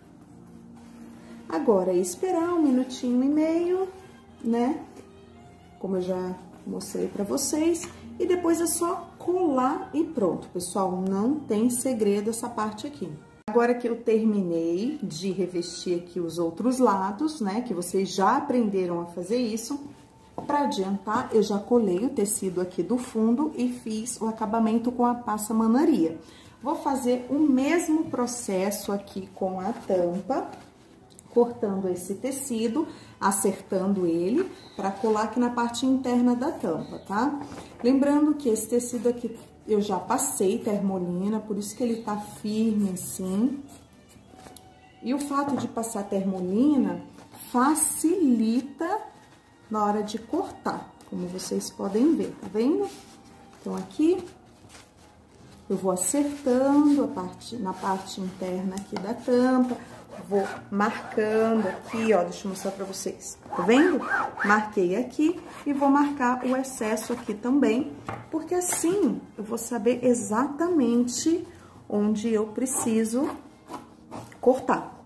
Agora, é esperar um minutinho e meio, né? Como eu já mostrei pra vocês, e depois é só colar e pronto, pessoal, não tem segredo essa parte aqui. Agora que eu terminei de revestir aqui os outros lados, né, que vocês já aprenderam a fazer isso, pra adiantar, eu já colei o tecido aqui do fundo e fiz o acabamento com a passamanaria. Vou fazer o mesmo processo aqui com a tampa, cortando esse tecido, acertando ele, para colar aqui na parte interna da tampa, tá? Lembrando que esse tecido aqui eu já passei termolina, por isso que ele tá firme assim. E o fato de passar termolina facilita na hora de cortar, como vocês podem ver, tá vendo? Então, aqui eu vou acertando a parte, na parte interna aqui da tampa. Vou marcando aqui, ó, deixa eu mostrar pra vocês, tá vendo? Marquei aqui e vou marcar o excesso aqui também, porque assim eu vou saber exatamente onde eu preciso cortar.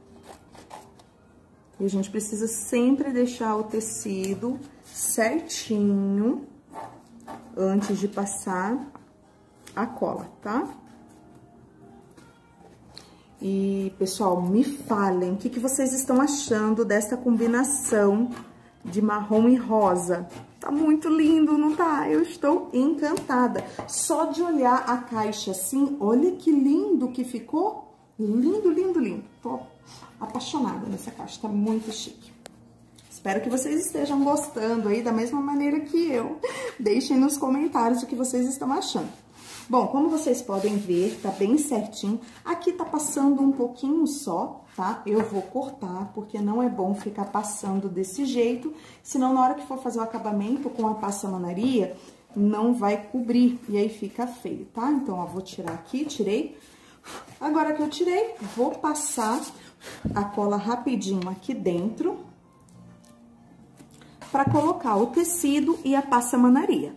E a gente precisa sempre deixar o tecido certinho antes de passar a cola, tá? E, pessoal, me falem, o que, que vocês estão achando dessa combinação de marrom e rosa? Tá muito lindo, não tá? Eu estou encantada. Só de olhar a caixa assim, olha que lindo que ficou. Lindo, lindo, lindo. Tô apaixonada nessa caixa, tá muito chique. Espero que vocês estejam gostando aí da mesma maneira que eu. Deixem nos comentários o que vocês estão achando. Bom, como vocês podem ver, tá bem certinho. Aqui tá passando um pouquinho só, tá? Eu vou cortar, porque não é bom ficar passando desse jeito, senão na hora que for fazer o acabamento com a passamanaria, não vai cobrir, e aí fica feio, tá? Então, ó, vou tirar aqui, tirei. Agora que eu tirei, vou passar a cola rapidinho aqui dentro, pra colocar o tecido e a passamanaria.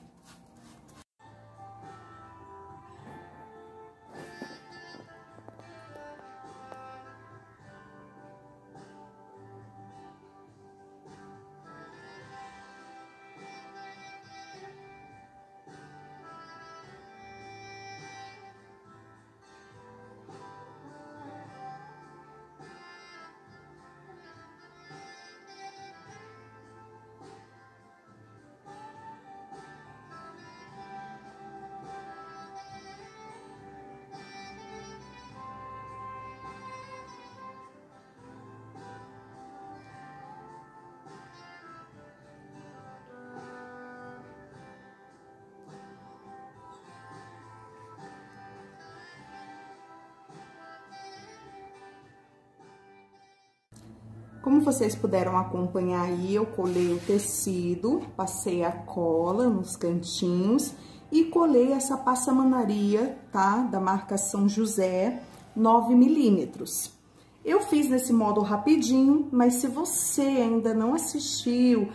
Como vocês puderam acompanhar aí, eu colei o tecido, passei a cola nos cantinhos e colei essa passamanaria, tá? Da marca São José, nove milímetros. Eu fiz nesse modo rapidinho, mas se você ainda não assistiu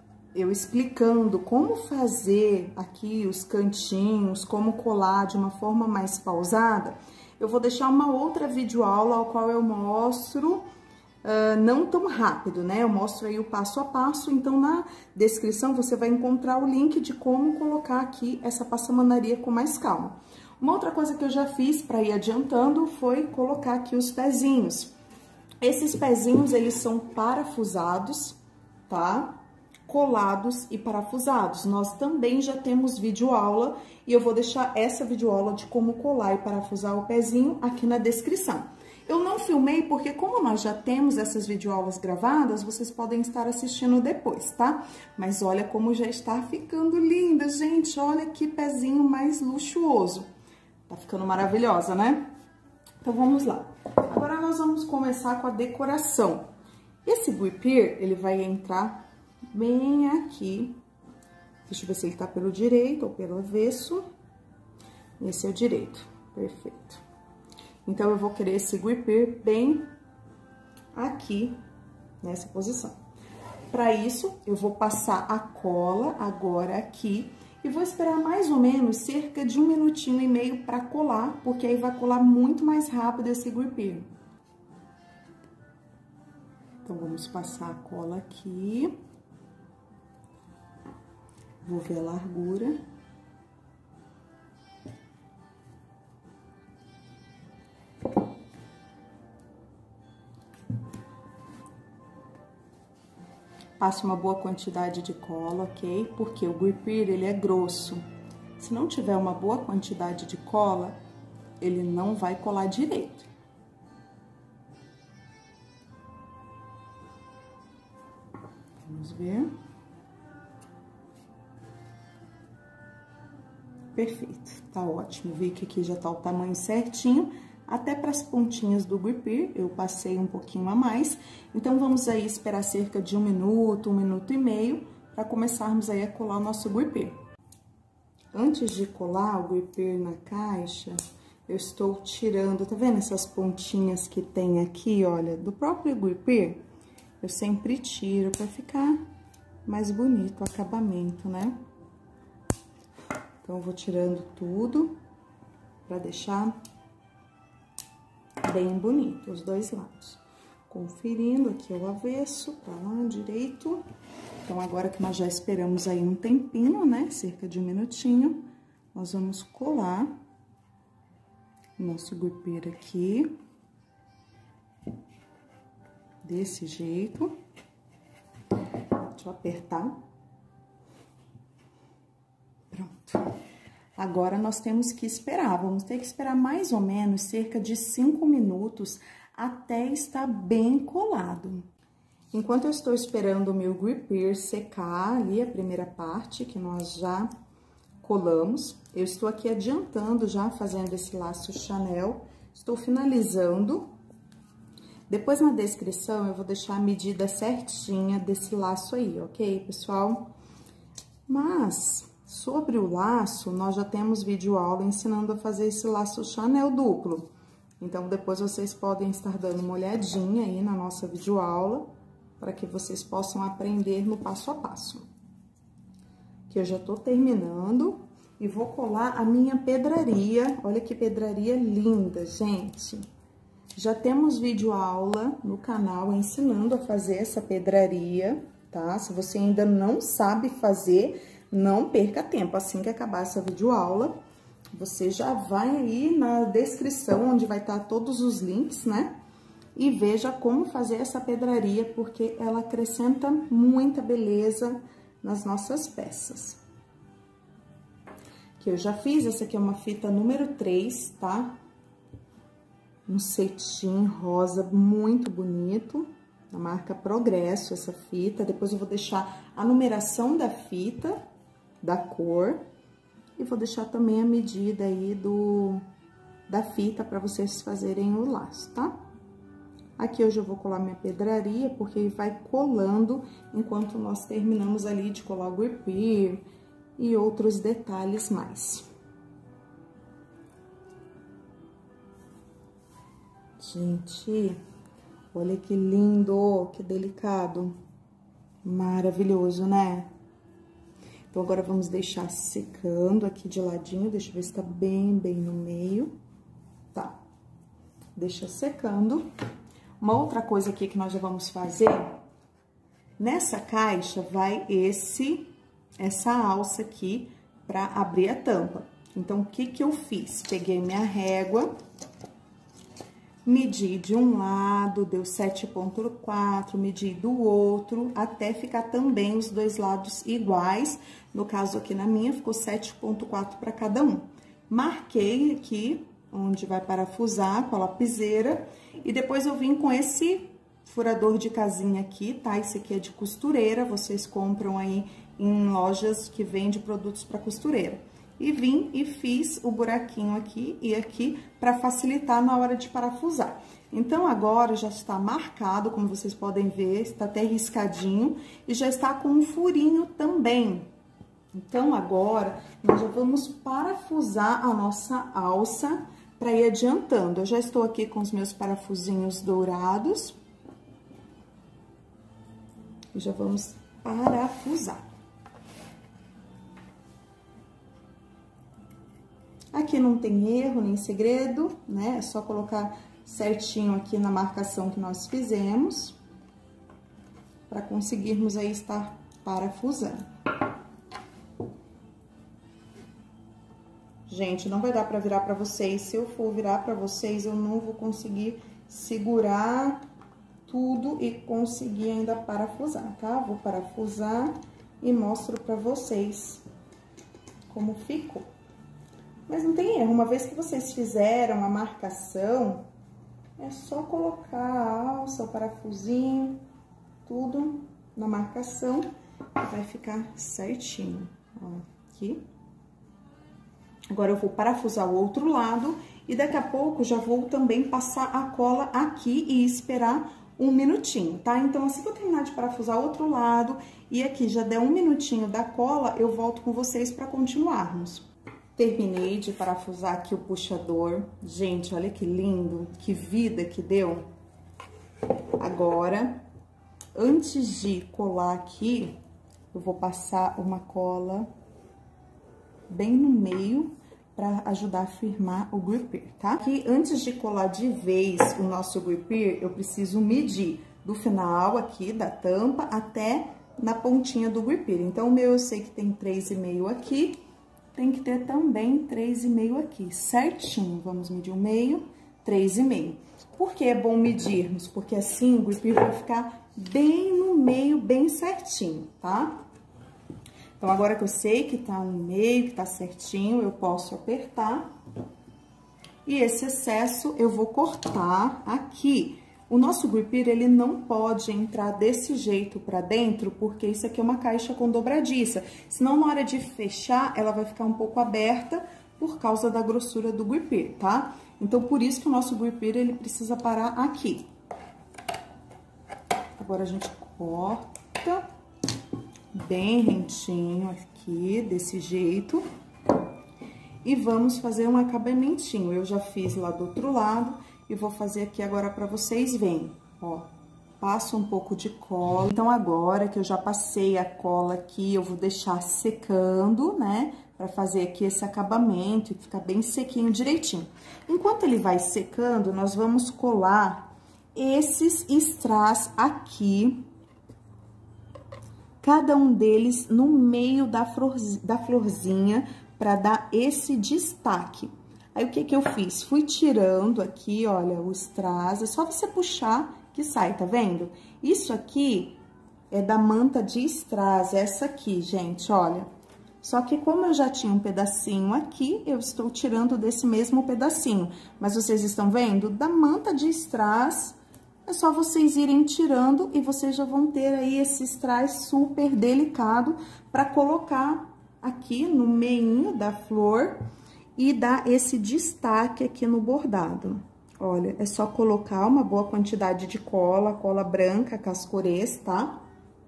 eu explicando como fazer aqui os cantinhos, como colar de uma forma mais pausada, eu vou deixar uma outra videoaula ao qual eu mostro... Uh, não tão rápido, né? Eu mostro aí o passo a passo, então na descrição você vai encontrar o link de como colocar aqui essa passamanaria com mais calma. Uma outra coisa que eu já fiz para ir adiantando foi colocar aqui os pezinhos. Esses pezinhos, eles são parafusados, tá? Colados e parafusados. Nós também já temos videoaula e eu vou deixar essa videoaula de como colar e parafusar o pezinho aqui na descrição. Eu não filmei porque, como nós já temos essas videoaulas gravadas, vocês podem estar assistindo depois, tá? Mas olha como já está ficando linda, gente. Olha que pezinho mais luxuoso. Tá ficando maravilhosa, né? Então, vamos lá. Agora, nós vamos começar com a decoração. Esse guipir, ele vai entrar bem aqui. Deixa eu ver se ele tá pelo direito ou pelo avesso. Esse é o direito. Perfeito. Então, eu vou querer esse guipir bem aqui, nessa posição. Para isso, eu vou passar a cola agora aqui e vou esperar mais ou menos cerca de um minutinho e meio para colar, porque aí vai colar muito mais rápido esse guipir. Então, vamos passar a cola aqui. Vou ver a largura. Passe uma boa quantidade de cola, ok? Porque o guipir, ele é grosso. Se não tiver uma boa quantidade de cola, ele não vai colar direito. Vamos ver. Perfeito, tá ótimo. Vi que aqui já tá o tamanho certinho. Até para as pontinhas do guipir, eu passei um pouquinho a mais. Então, vamos aí esperar cerca de um minuto, um minuto e meio, para começarmos aí a colar o nosso guipir. Antes de colar o guipir na caixa, eu estou tirando, tá vendo essas pontinhas que tem aqui, olha, do próprio guipir? Eu sempre tiro para ficar mais bonito o acabamento, né? Então, eu vou tirando tudo para deixar bem bonito, os dois lados. Conferindo aqui o avesso, pra lá, direito. Então, agora que nós já esperamos aí um tempinho, né, cerca de um minutinho, nós vamos colar o nosso guipir aqui. Desse jeito. Deixa eu apertar. Agora, nós temos que esperar, vamos ter que esperar mais ou menos cerca de cinco minutos até estar bem colado. Enquanto eu estou esperando o meu gripper secar ali, a primeira parte que nós já colamos, eu estou aqui adiantando já, fazendo esse laço Chanel, estou finalizando. Depois, na descrição, eu vou deixar a medida certinha desse laço aí, ok, pessoal? Mas, sobre o laço, nós já temos vídeo aula ensinando a fazer esse laço Chanel duplo. Então, depois vocês podem estar dando uma olhadinha aí na nossa videoaula, para que vocês possam aprender no passo a passo. Que eu já tô terminando e vou colar a minha pedraria. Olha que pedraria linda, gente! Já temos videoaula no canal ensinando a fazer essa pedraria, tá? Se você ainda não sabe fazer, não perca tempo. Assim que acabar essa videoaula, você já vai aí na descrição, onde vai estar todos os links, né? E veja como fazer essa pedraria, porque ela acrescenta muita beleza nas nossas peças. Que eu já fiz, essa aqui é uma fita número três, tá? Um cetim rosa muito bonito, da marca Progresso, essa fita. Depois eu vou deixar a numeração da fita, da cor, e vou deixar também a medida aí do, da fita para vocês fazerem o laço, tá? Aqui hoje eu vou colar minha pedraria, porque vai colando enquanto nós terminamos ali de colar o gripper e outros detalhes mais. Gente, olha que lindo, que delicado, maravilhoso, né? Então, agora vamos deixar secando aqui de ladinho, deixa eu ver se tá bem, bem no meio. Tá, deixa secando. Uma outra coisa aqui que nós já vamos fazer, nessa caixa vai esse, essa alça aqui pra abrir a tampa. Então, o que que eu fiz? Peguei minha régua, medi de um lado, deu sete ponto quatro, medi do outro, até ficar também os dois lados iguais. No caso aqui na minha, ficou sete ponto quatro para cada um. Marquei aqui onde vai parafusar com a lapiseira, e depois eu vim com esse furador de casinha aqui, tá? Esse aqui é de costureira, vocês compram aí em lojas que vende produtos para costureira. E vim e fiz o buraquinho aqui e aqui para facilitar na hora de parafusar. Então, agora já está marcado, como vocês podem ver, está até riscadinho e já está com um furinho também. Então, agora, nós já vamos parafusar a nossa alça para ir adiantando. Eu já estou aqui com os meus parafusinhos dourados. E já vamos parafusar. Aqui não tem erro nem segredo, né? É só colocar certinho aqui na marcação que nós fizemos, para conseguirmos aí estar parafusando. Gente, não vai dar para virar para vocês. Se eu for virar para vocês, eu não vou conseguir segurar tudo e conseguir ainda parafusar, tá? Vou parafusar e mostro para vocês como ficou. Mas não tem erro, uma vez que vocês fizeram a marcação, é só colocar a alça, o parafusinho, tudo na marcação, vai ficar certinho, ó, aqui. Agora, eu vou parafusar o outro lado e daqui a pouco já vou também passar a cola aqui e esperar um minutinho, tá? Então, assim que eu terminar de parafusar o outro lado e aqui já der um minutinho da cola, eu volto com vocês para continuarmos. Terminei de parafusar aqui o puxador. Gente, olha que lindo, que vida que deu. Agora, antes de colar aqui, eu vou passar uma cola bem no meio para ajudar a firmar o gripper, tá? Aqui, antes de colar de vez o nosso gripper, eu preciso medir do final aqui da tampa até na pontinha do gripper. Então, o meu eu sei que tem três e meio aqui, tem que ter também três e meio aqui, certinho. Vamos medir o meio, três e meio. Por que é bom medirmos? Porque assim o gripper vai ficar bem no meio, bem certinho, tá? Então, agora que eu sei que tá no meio, que tá certinho, eu posso apertar. E esse excesso eu vou cortar aqui. O nosso gripper, ele não pode entrar desse jeito pra dentro, porque isso aqui é uma caixa com dobradiça. Senão, na hora de fechar, ela vai ficar um pouco aberta por causa da grossura do gripper, tá? Então, por isso que o nosso gripper, ele precisa parar aqui. Agora, a gente corta bem rentinho aqui, desse jeito. E vamos fazer um acabamentinho. Eu já fiz lá do outro lado e vou fazer aqui agora pra vocês verem, ó. Passo um pouco de cola. Então, agora que eu já passei a cola aqui, eu vou deixar secando, né? Pra fazer aqui esse acabamento e ficar bem sequinho direitinho. Enquanto ele vai secando, nós vamos colar esses strass aqui, cada um deles no meio da, flor, da florzinha, para dar esse destaque. Aí, o que que eu fiz? Fui tirando aqui, olha, o strass, é só você puxar que sai, tá vendo? Isso aqui é da manta de strass, essa aqui, gente, olha. Só que como eu já tinha um pedacinho aqui, eu estou tirando desse mesmo pedacinho. Mas vocês estão vendo? Da manta de strass, é só vocês irem tirando e vocês já vão ter aí esse strass super delicado para colocar aqui no meinho da flor e dar esse destaque aqui no bordado. Olha, é só colocar uma boa quantidade de cola, cola branca, cascorês, tá?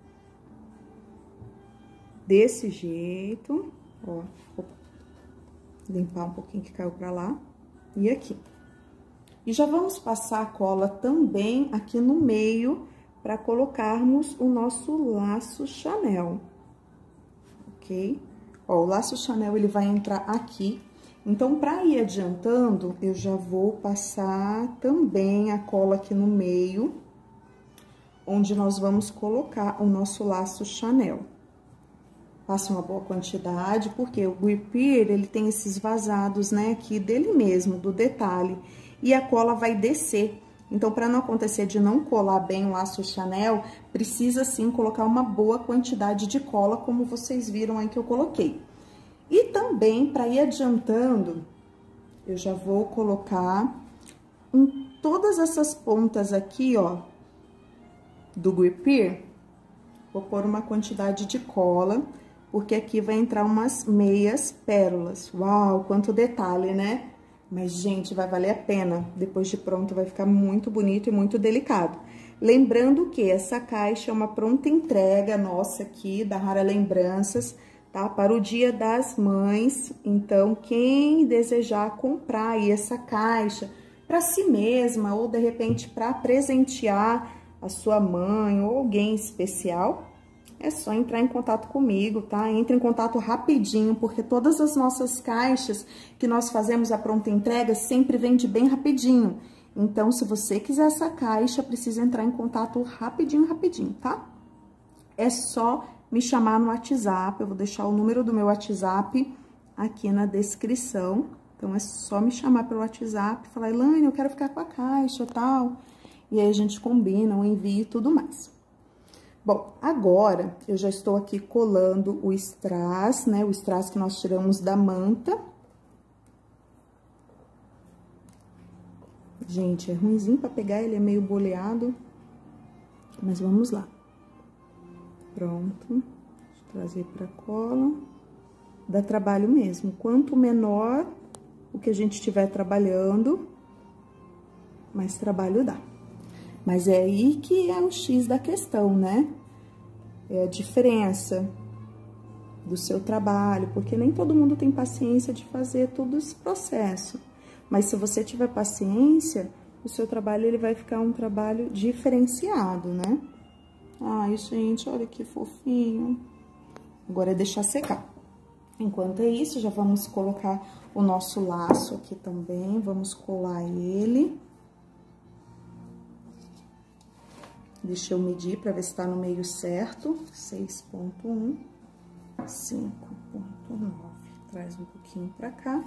Desse jeito, ó. Vou limpar um pouquinho que caiu pra lá. E aqui. E já vamos passar a cola também aqui no meio para colocarmos o nosso laço Chanel, ok? Ó, o laço Chanel, ele vai entrar aqui. Então, para ir adiantando, eu já vou passar também a cola aqui no meio, onde nós vamos colocar o nosso laço Chanel. Passa uma boa quantidade, porque o gripper, ele tem esses vazados, né, aqui dele mesmo, do detalhe. E a cola vai descer. Então, para não acontecer de não colar bem o laço Chanel, precisa sim colocar uma boa quantidade de cola, como vocês viram aí que eu coloquei. E também, para ir adiantando, eu já vou colocar em todas essas pontas aqui, ó, do gripper, vou pôr uma quantidade de cola, porque aqui vai entrar umas meias pérolas. Uau, quanto detalhe, né? Mas, gente, vai valer a pena. Depois de pronto, vai ficar muito bonito e muito delicado. Lembrando que essa caixa é uma pronta entrega nossa aqui, da Rara Lembranças, tá? Para o Dia das Mães. Então, quem desejar comprar aí essa caixa para si mesma, ou de repente para presentear a sua mãe ou alguém especial, é só entrar em contato comigo, tá? Entre em contato rapidinho, porque todas as nossas caixas que nós fazemos a pronta entrega sempre vende bem rapidinho. Então, se você quiser essa caixa, precisa entrar em contato rapidinho, rapidinho, tá? É só me chamar no WhatsApp, eu vou deixar o número do meu WhatsApp aqui na descrição. Então, é só me chamar pelo WhatsApp, falar, Elaine, eu quero ficar com a caixa e tal. E aí, a gente combina o envio e tudo mais. Bom, agora, eu já estou aqui colando o strass, né? O strass que nós tiramos da manta. Gente, é ruimzinho pra pegar, ele é meio boleado. Mas vamos lá. Pronto. Deixa eu trazer pra cola. Dá trabalho mesmo. Quanto menor o que a gente estiver trabalhando, mais trabalho dá. Mas é aí que é o X da questão, né? É a diferença do seu trabalho, porque nem todo mundo tem paciência de fazer todo esse processo. Mas se você tiver paciência, o seu trabalho ele vai ficar um trabalho diferenciado, né? Ai, gente, olha que fofinho. Agora é deixar secar. Enquanto é isso, já vamos colocar o nosso laço aqui também, vamos colar ele. Deixa eu medir para ver se tá no meio certo. seis ponto um, cinco ponto nove. Traz um pouquinho pra cá.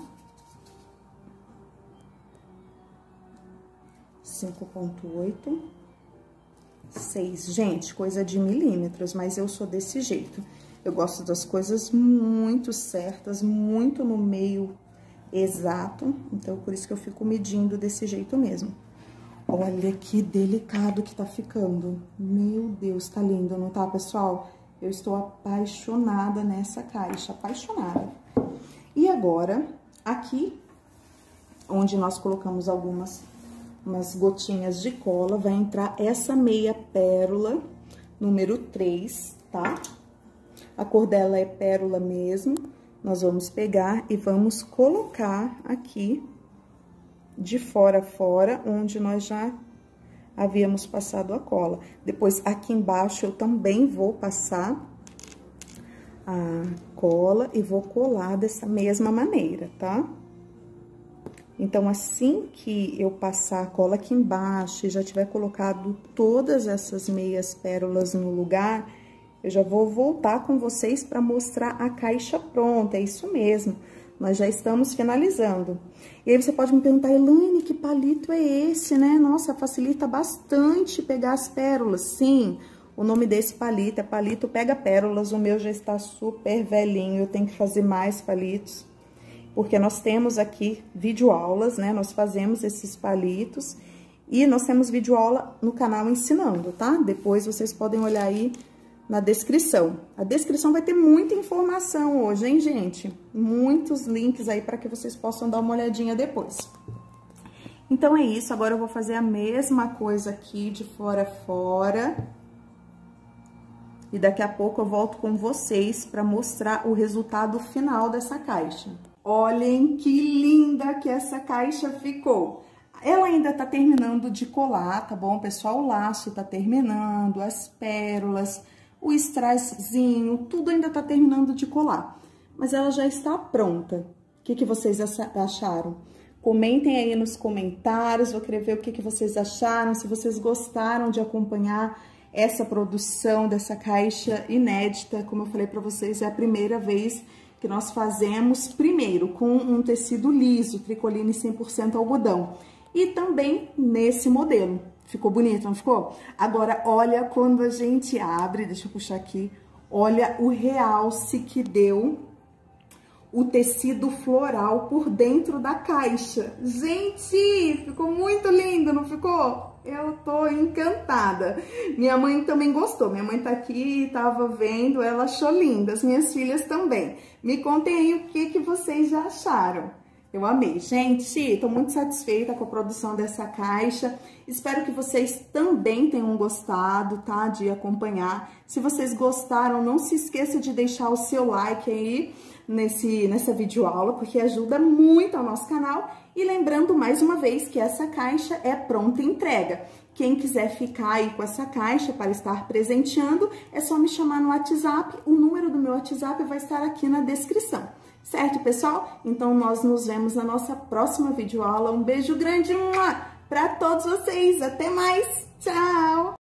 cinco ponto oito. seis. Gente, coisa de milímetros, mas eu sou desse jeito. Eu gosto das coisas muito certas, muito no meio exato. Então, por isso que eu fico medindo desse jeito mesmo. Olha que delicado que tá ficando. Meu Deus, tá lindo, não tá, pessoal? Eu estou apaixonada nessa caixa, apaixonada. E agora, aqui, onde nós colocamos algumas umas gotinhas de cola, vai entrar essa meia pérola, número três, tá? A cor dela é pérola mesmo. Nós vamos pegar e vamos colocar aqui, de fora a fora, onde nós já havíamos passado a cola. Depois, aqui embaixo, eu também vou passar a cola e vou colar dessa mesma maneira, tá? Então, assim que eu passar a cola aqui embaixo e já tiver colocado todas essas meias pérolas no lugar, eu já vou voltar com vocês para mostrar a caixa pronta. É isso mesmo, nós já estamos finalizando. E aí, você pode me perguntar, Elaine, que palito é esse, né? Nossa, facilita bastante pegar as pérolas. Sim, o nome desse palito é palito pega pérolas. O meu já está super velhinho, eu tenho que fazer mais palitos. Porque nós temos aqui videoaulas, né? Nós fazemos esses palitos e nós temos videoaula no canal ensinando, tá? Depois vocês podem olhar aí na descrição. A descrição vai ter muita informação hoje, hein, gente? Muitos links aí para que vocês possam dar uma olhadinha depois. Então, é isso. Agora eu vou fazer a mesma coisa aqui de fora a fora. E daqui a pouco eu volto com vocês para mostrar o resultado final dessa caixa. Olhem que linda que essa caixa ficou. Ela ainda tá terminando de colar, tá bom, pessoal? O laço tá terminando, as pérolas, o strasszinho, tudo ainda tá terminando de colar. Mas ela já está pronta. O que que vocês acharam? Comentem aí nos comentários, vou querer ver o que que vocês acharam, se vocês gostaram de acompanhar essa produção dessa caixa inédita. Como eu falei pra vocês, é a primeira vez que nós fazemos, primeiro, com um tecido liso, tricoline cem por cento algodão. E também nesse modelo. Ficou bonito, não ficou? Agora, olha quando a gente abre, deixa eu puxar aqui, olha o realce que deu o tecido floral por dentro da caixa. Gente, ficou muito lindo, não ficou? Eu tô encantada. Minha mãe também gostou. Minha mãe tá aqui, tava vendo, ela achou linda. As minhas filhas também. Me contem aí o que que vocês já acharam. Eu amei. Gente, tô muito satisfeita com a produção dessa caixa. Espero que vocês também tenham gostado, tá? De acompanhar. Se vocês gostaram, não se esqueça de deixar o seu like aí nesse, nessa videoaula, porque ajuda muito ao nosso canal. E lembrando mais uma vez que essa caixa é pronta entrega. Quem quiser ficar aí com essa caixa para estar presenteando, é só me chamar no WhatsApp. O número do meu WhatsApp vai estar aqui na descrição. Certo, pessoal? Então, nós nos vemos na nossa próxima videoaula. Um beijo grande para todos vocês. Até mais. Tchau!